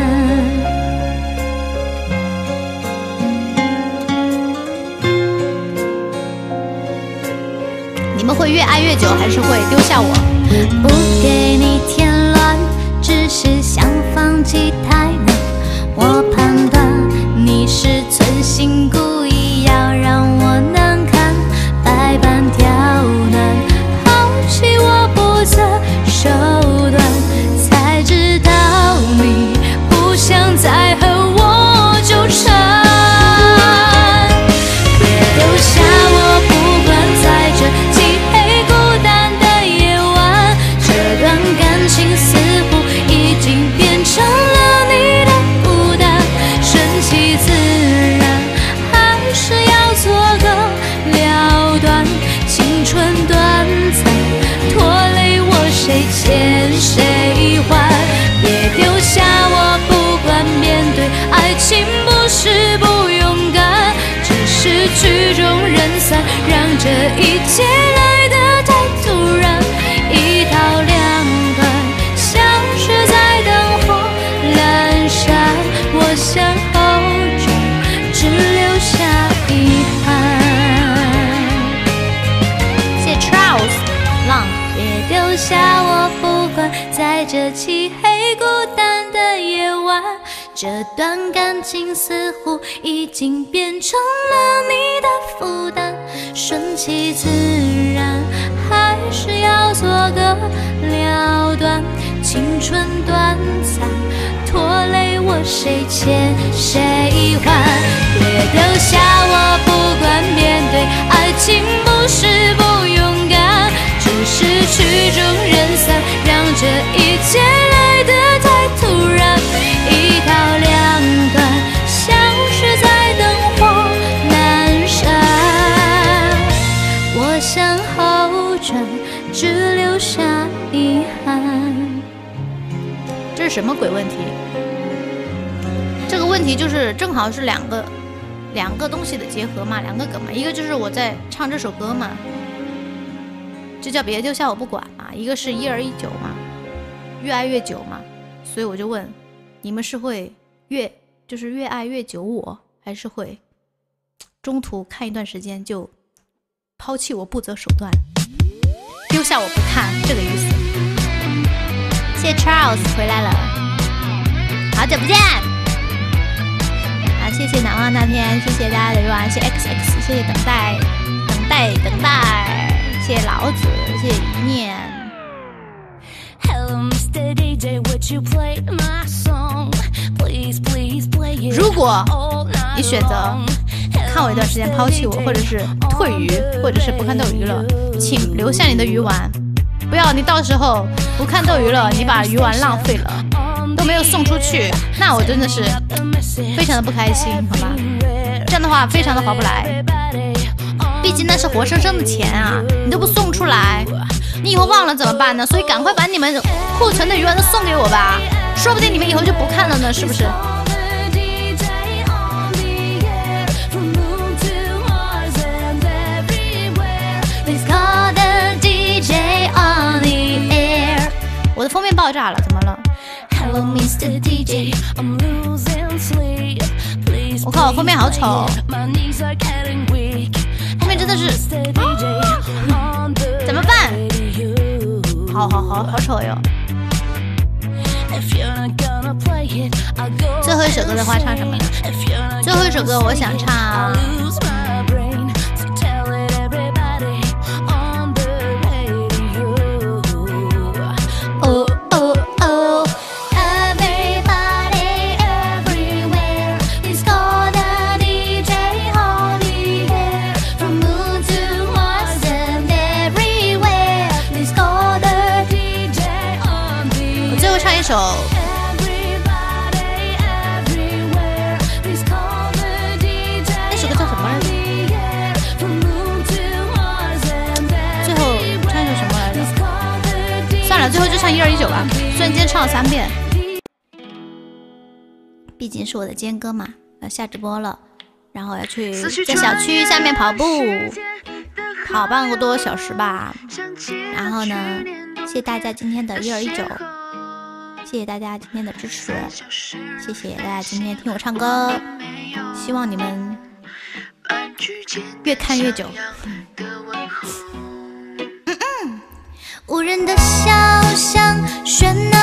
Speaker 2: 你们会越爱越久，还是会丢下我？
Speaker 1: 不给你添乱，只是想放弃太难。我判断你是存心故意要让我难堪，百般刁难，抛弃我不择手段，才知道你不想再和我纠缠。别丢下我不管，在这漆黑孤单的夜晚，这段感情似乎已经变成了你的负担，顺其自然，还是要做个了断。青春短暂，拖累我谁欠谁还？别丢下我不管，面对爱情不是不勇敢，只是曲终人散，让这一切来得太突然。一刀两断，消失在灯火阑珊，我向后转，只留下遗憾。
Speaker 2: 谢 Charles 浪。
Speaker 1: 别丢下我不管，在这漆黑孤单的夜晚，这段感情似乎已经变成了你的负担，顺其自然，还是要做个了断。青春短暂，拖累我谁欠谁还？别丢下我不管，面对爱情不是不勇敢，只是曲终人散，让这一切来得太突然。一刀两断，消失在灯火阑珊，我向后转，只留下遗憾。
Speaker 2: 这是什么鬼问题？这个问题就是正好是两个两个东西的结合嘛，两个梗嘛，一个就是我在唱这首歌嘛，就叫别丢下我不管嘛，一个是一而一久嘛，越爱越久嘛，所以我就问你们是会越就是越爱越久我，还是会中途看一段时间就抛弃我不择手段，丢下我不看，这个意思。谢谢 Charles 回来了，好久不见。好，谢谢难忘那天，谢谢大家的愿望，谢谢 X X， 谢谢等待，等待，等待，谢谢老子，谢谢一念。如果你选择看我一段时间抛弃我，或者是退鱼，或者是不看斗鱼了，请留下你的鱼丸，不要你到时候不看斗鱼了，你把鱼丸浪费了，都没有送出去，那我真的是非常的不开心，好吧？这样的话非常的划不来，毕竟那是活生生的钱啊，你都不送出来，你以后忘了怎么办呢？所以赶快把你们库存的鱼丸都送给我吧，说不定你们以后就不看了呢，是不是？我的封面爆炸了，怎么了？我靠，我封面好丑，封面真的是、啊、怎么办？好好好好丑哟！最后一首歌的话唱什么呢？最后一首歌我想唱。首那首歌叫什么来着？最后唱一首什么来着？算了，最后就唱一二一九吧。虽然今天唱了三遍，毕竟是我的尖歌嘛。要下直播了，然后要去在小区下面跑步，跑半个多小时吧。然后呢，谢谢大家今天的一二一九。谢谢大家今天的支持，谢谢大家今天听我唱歌，希望你们越看越久。嗯嗯，无人的小巷，喧闹。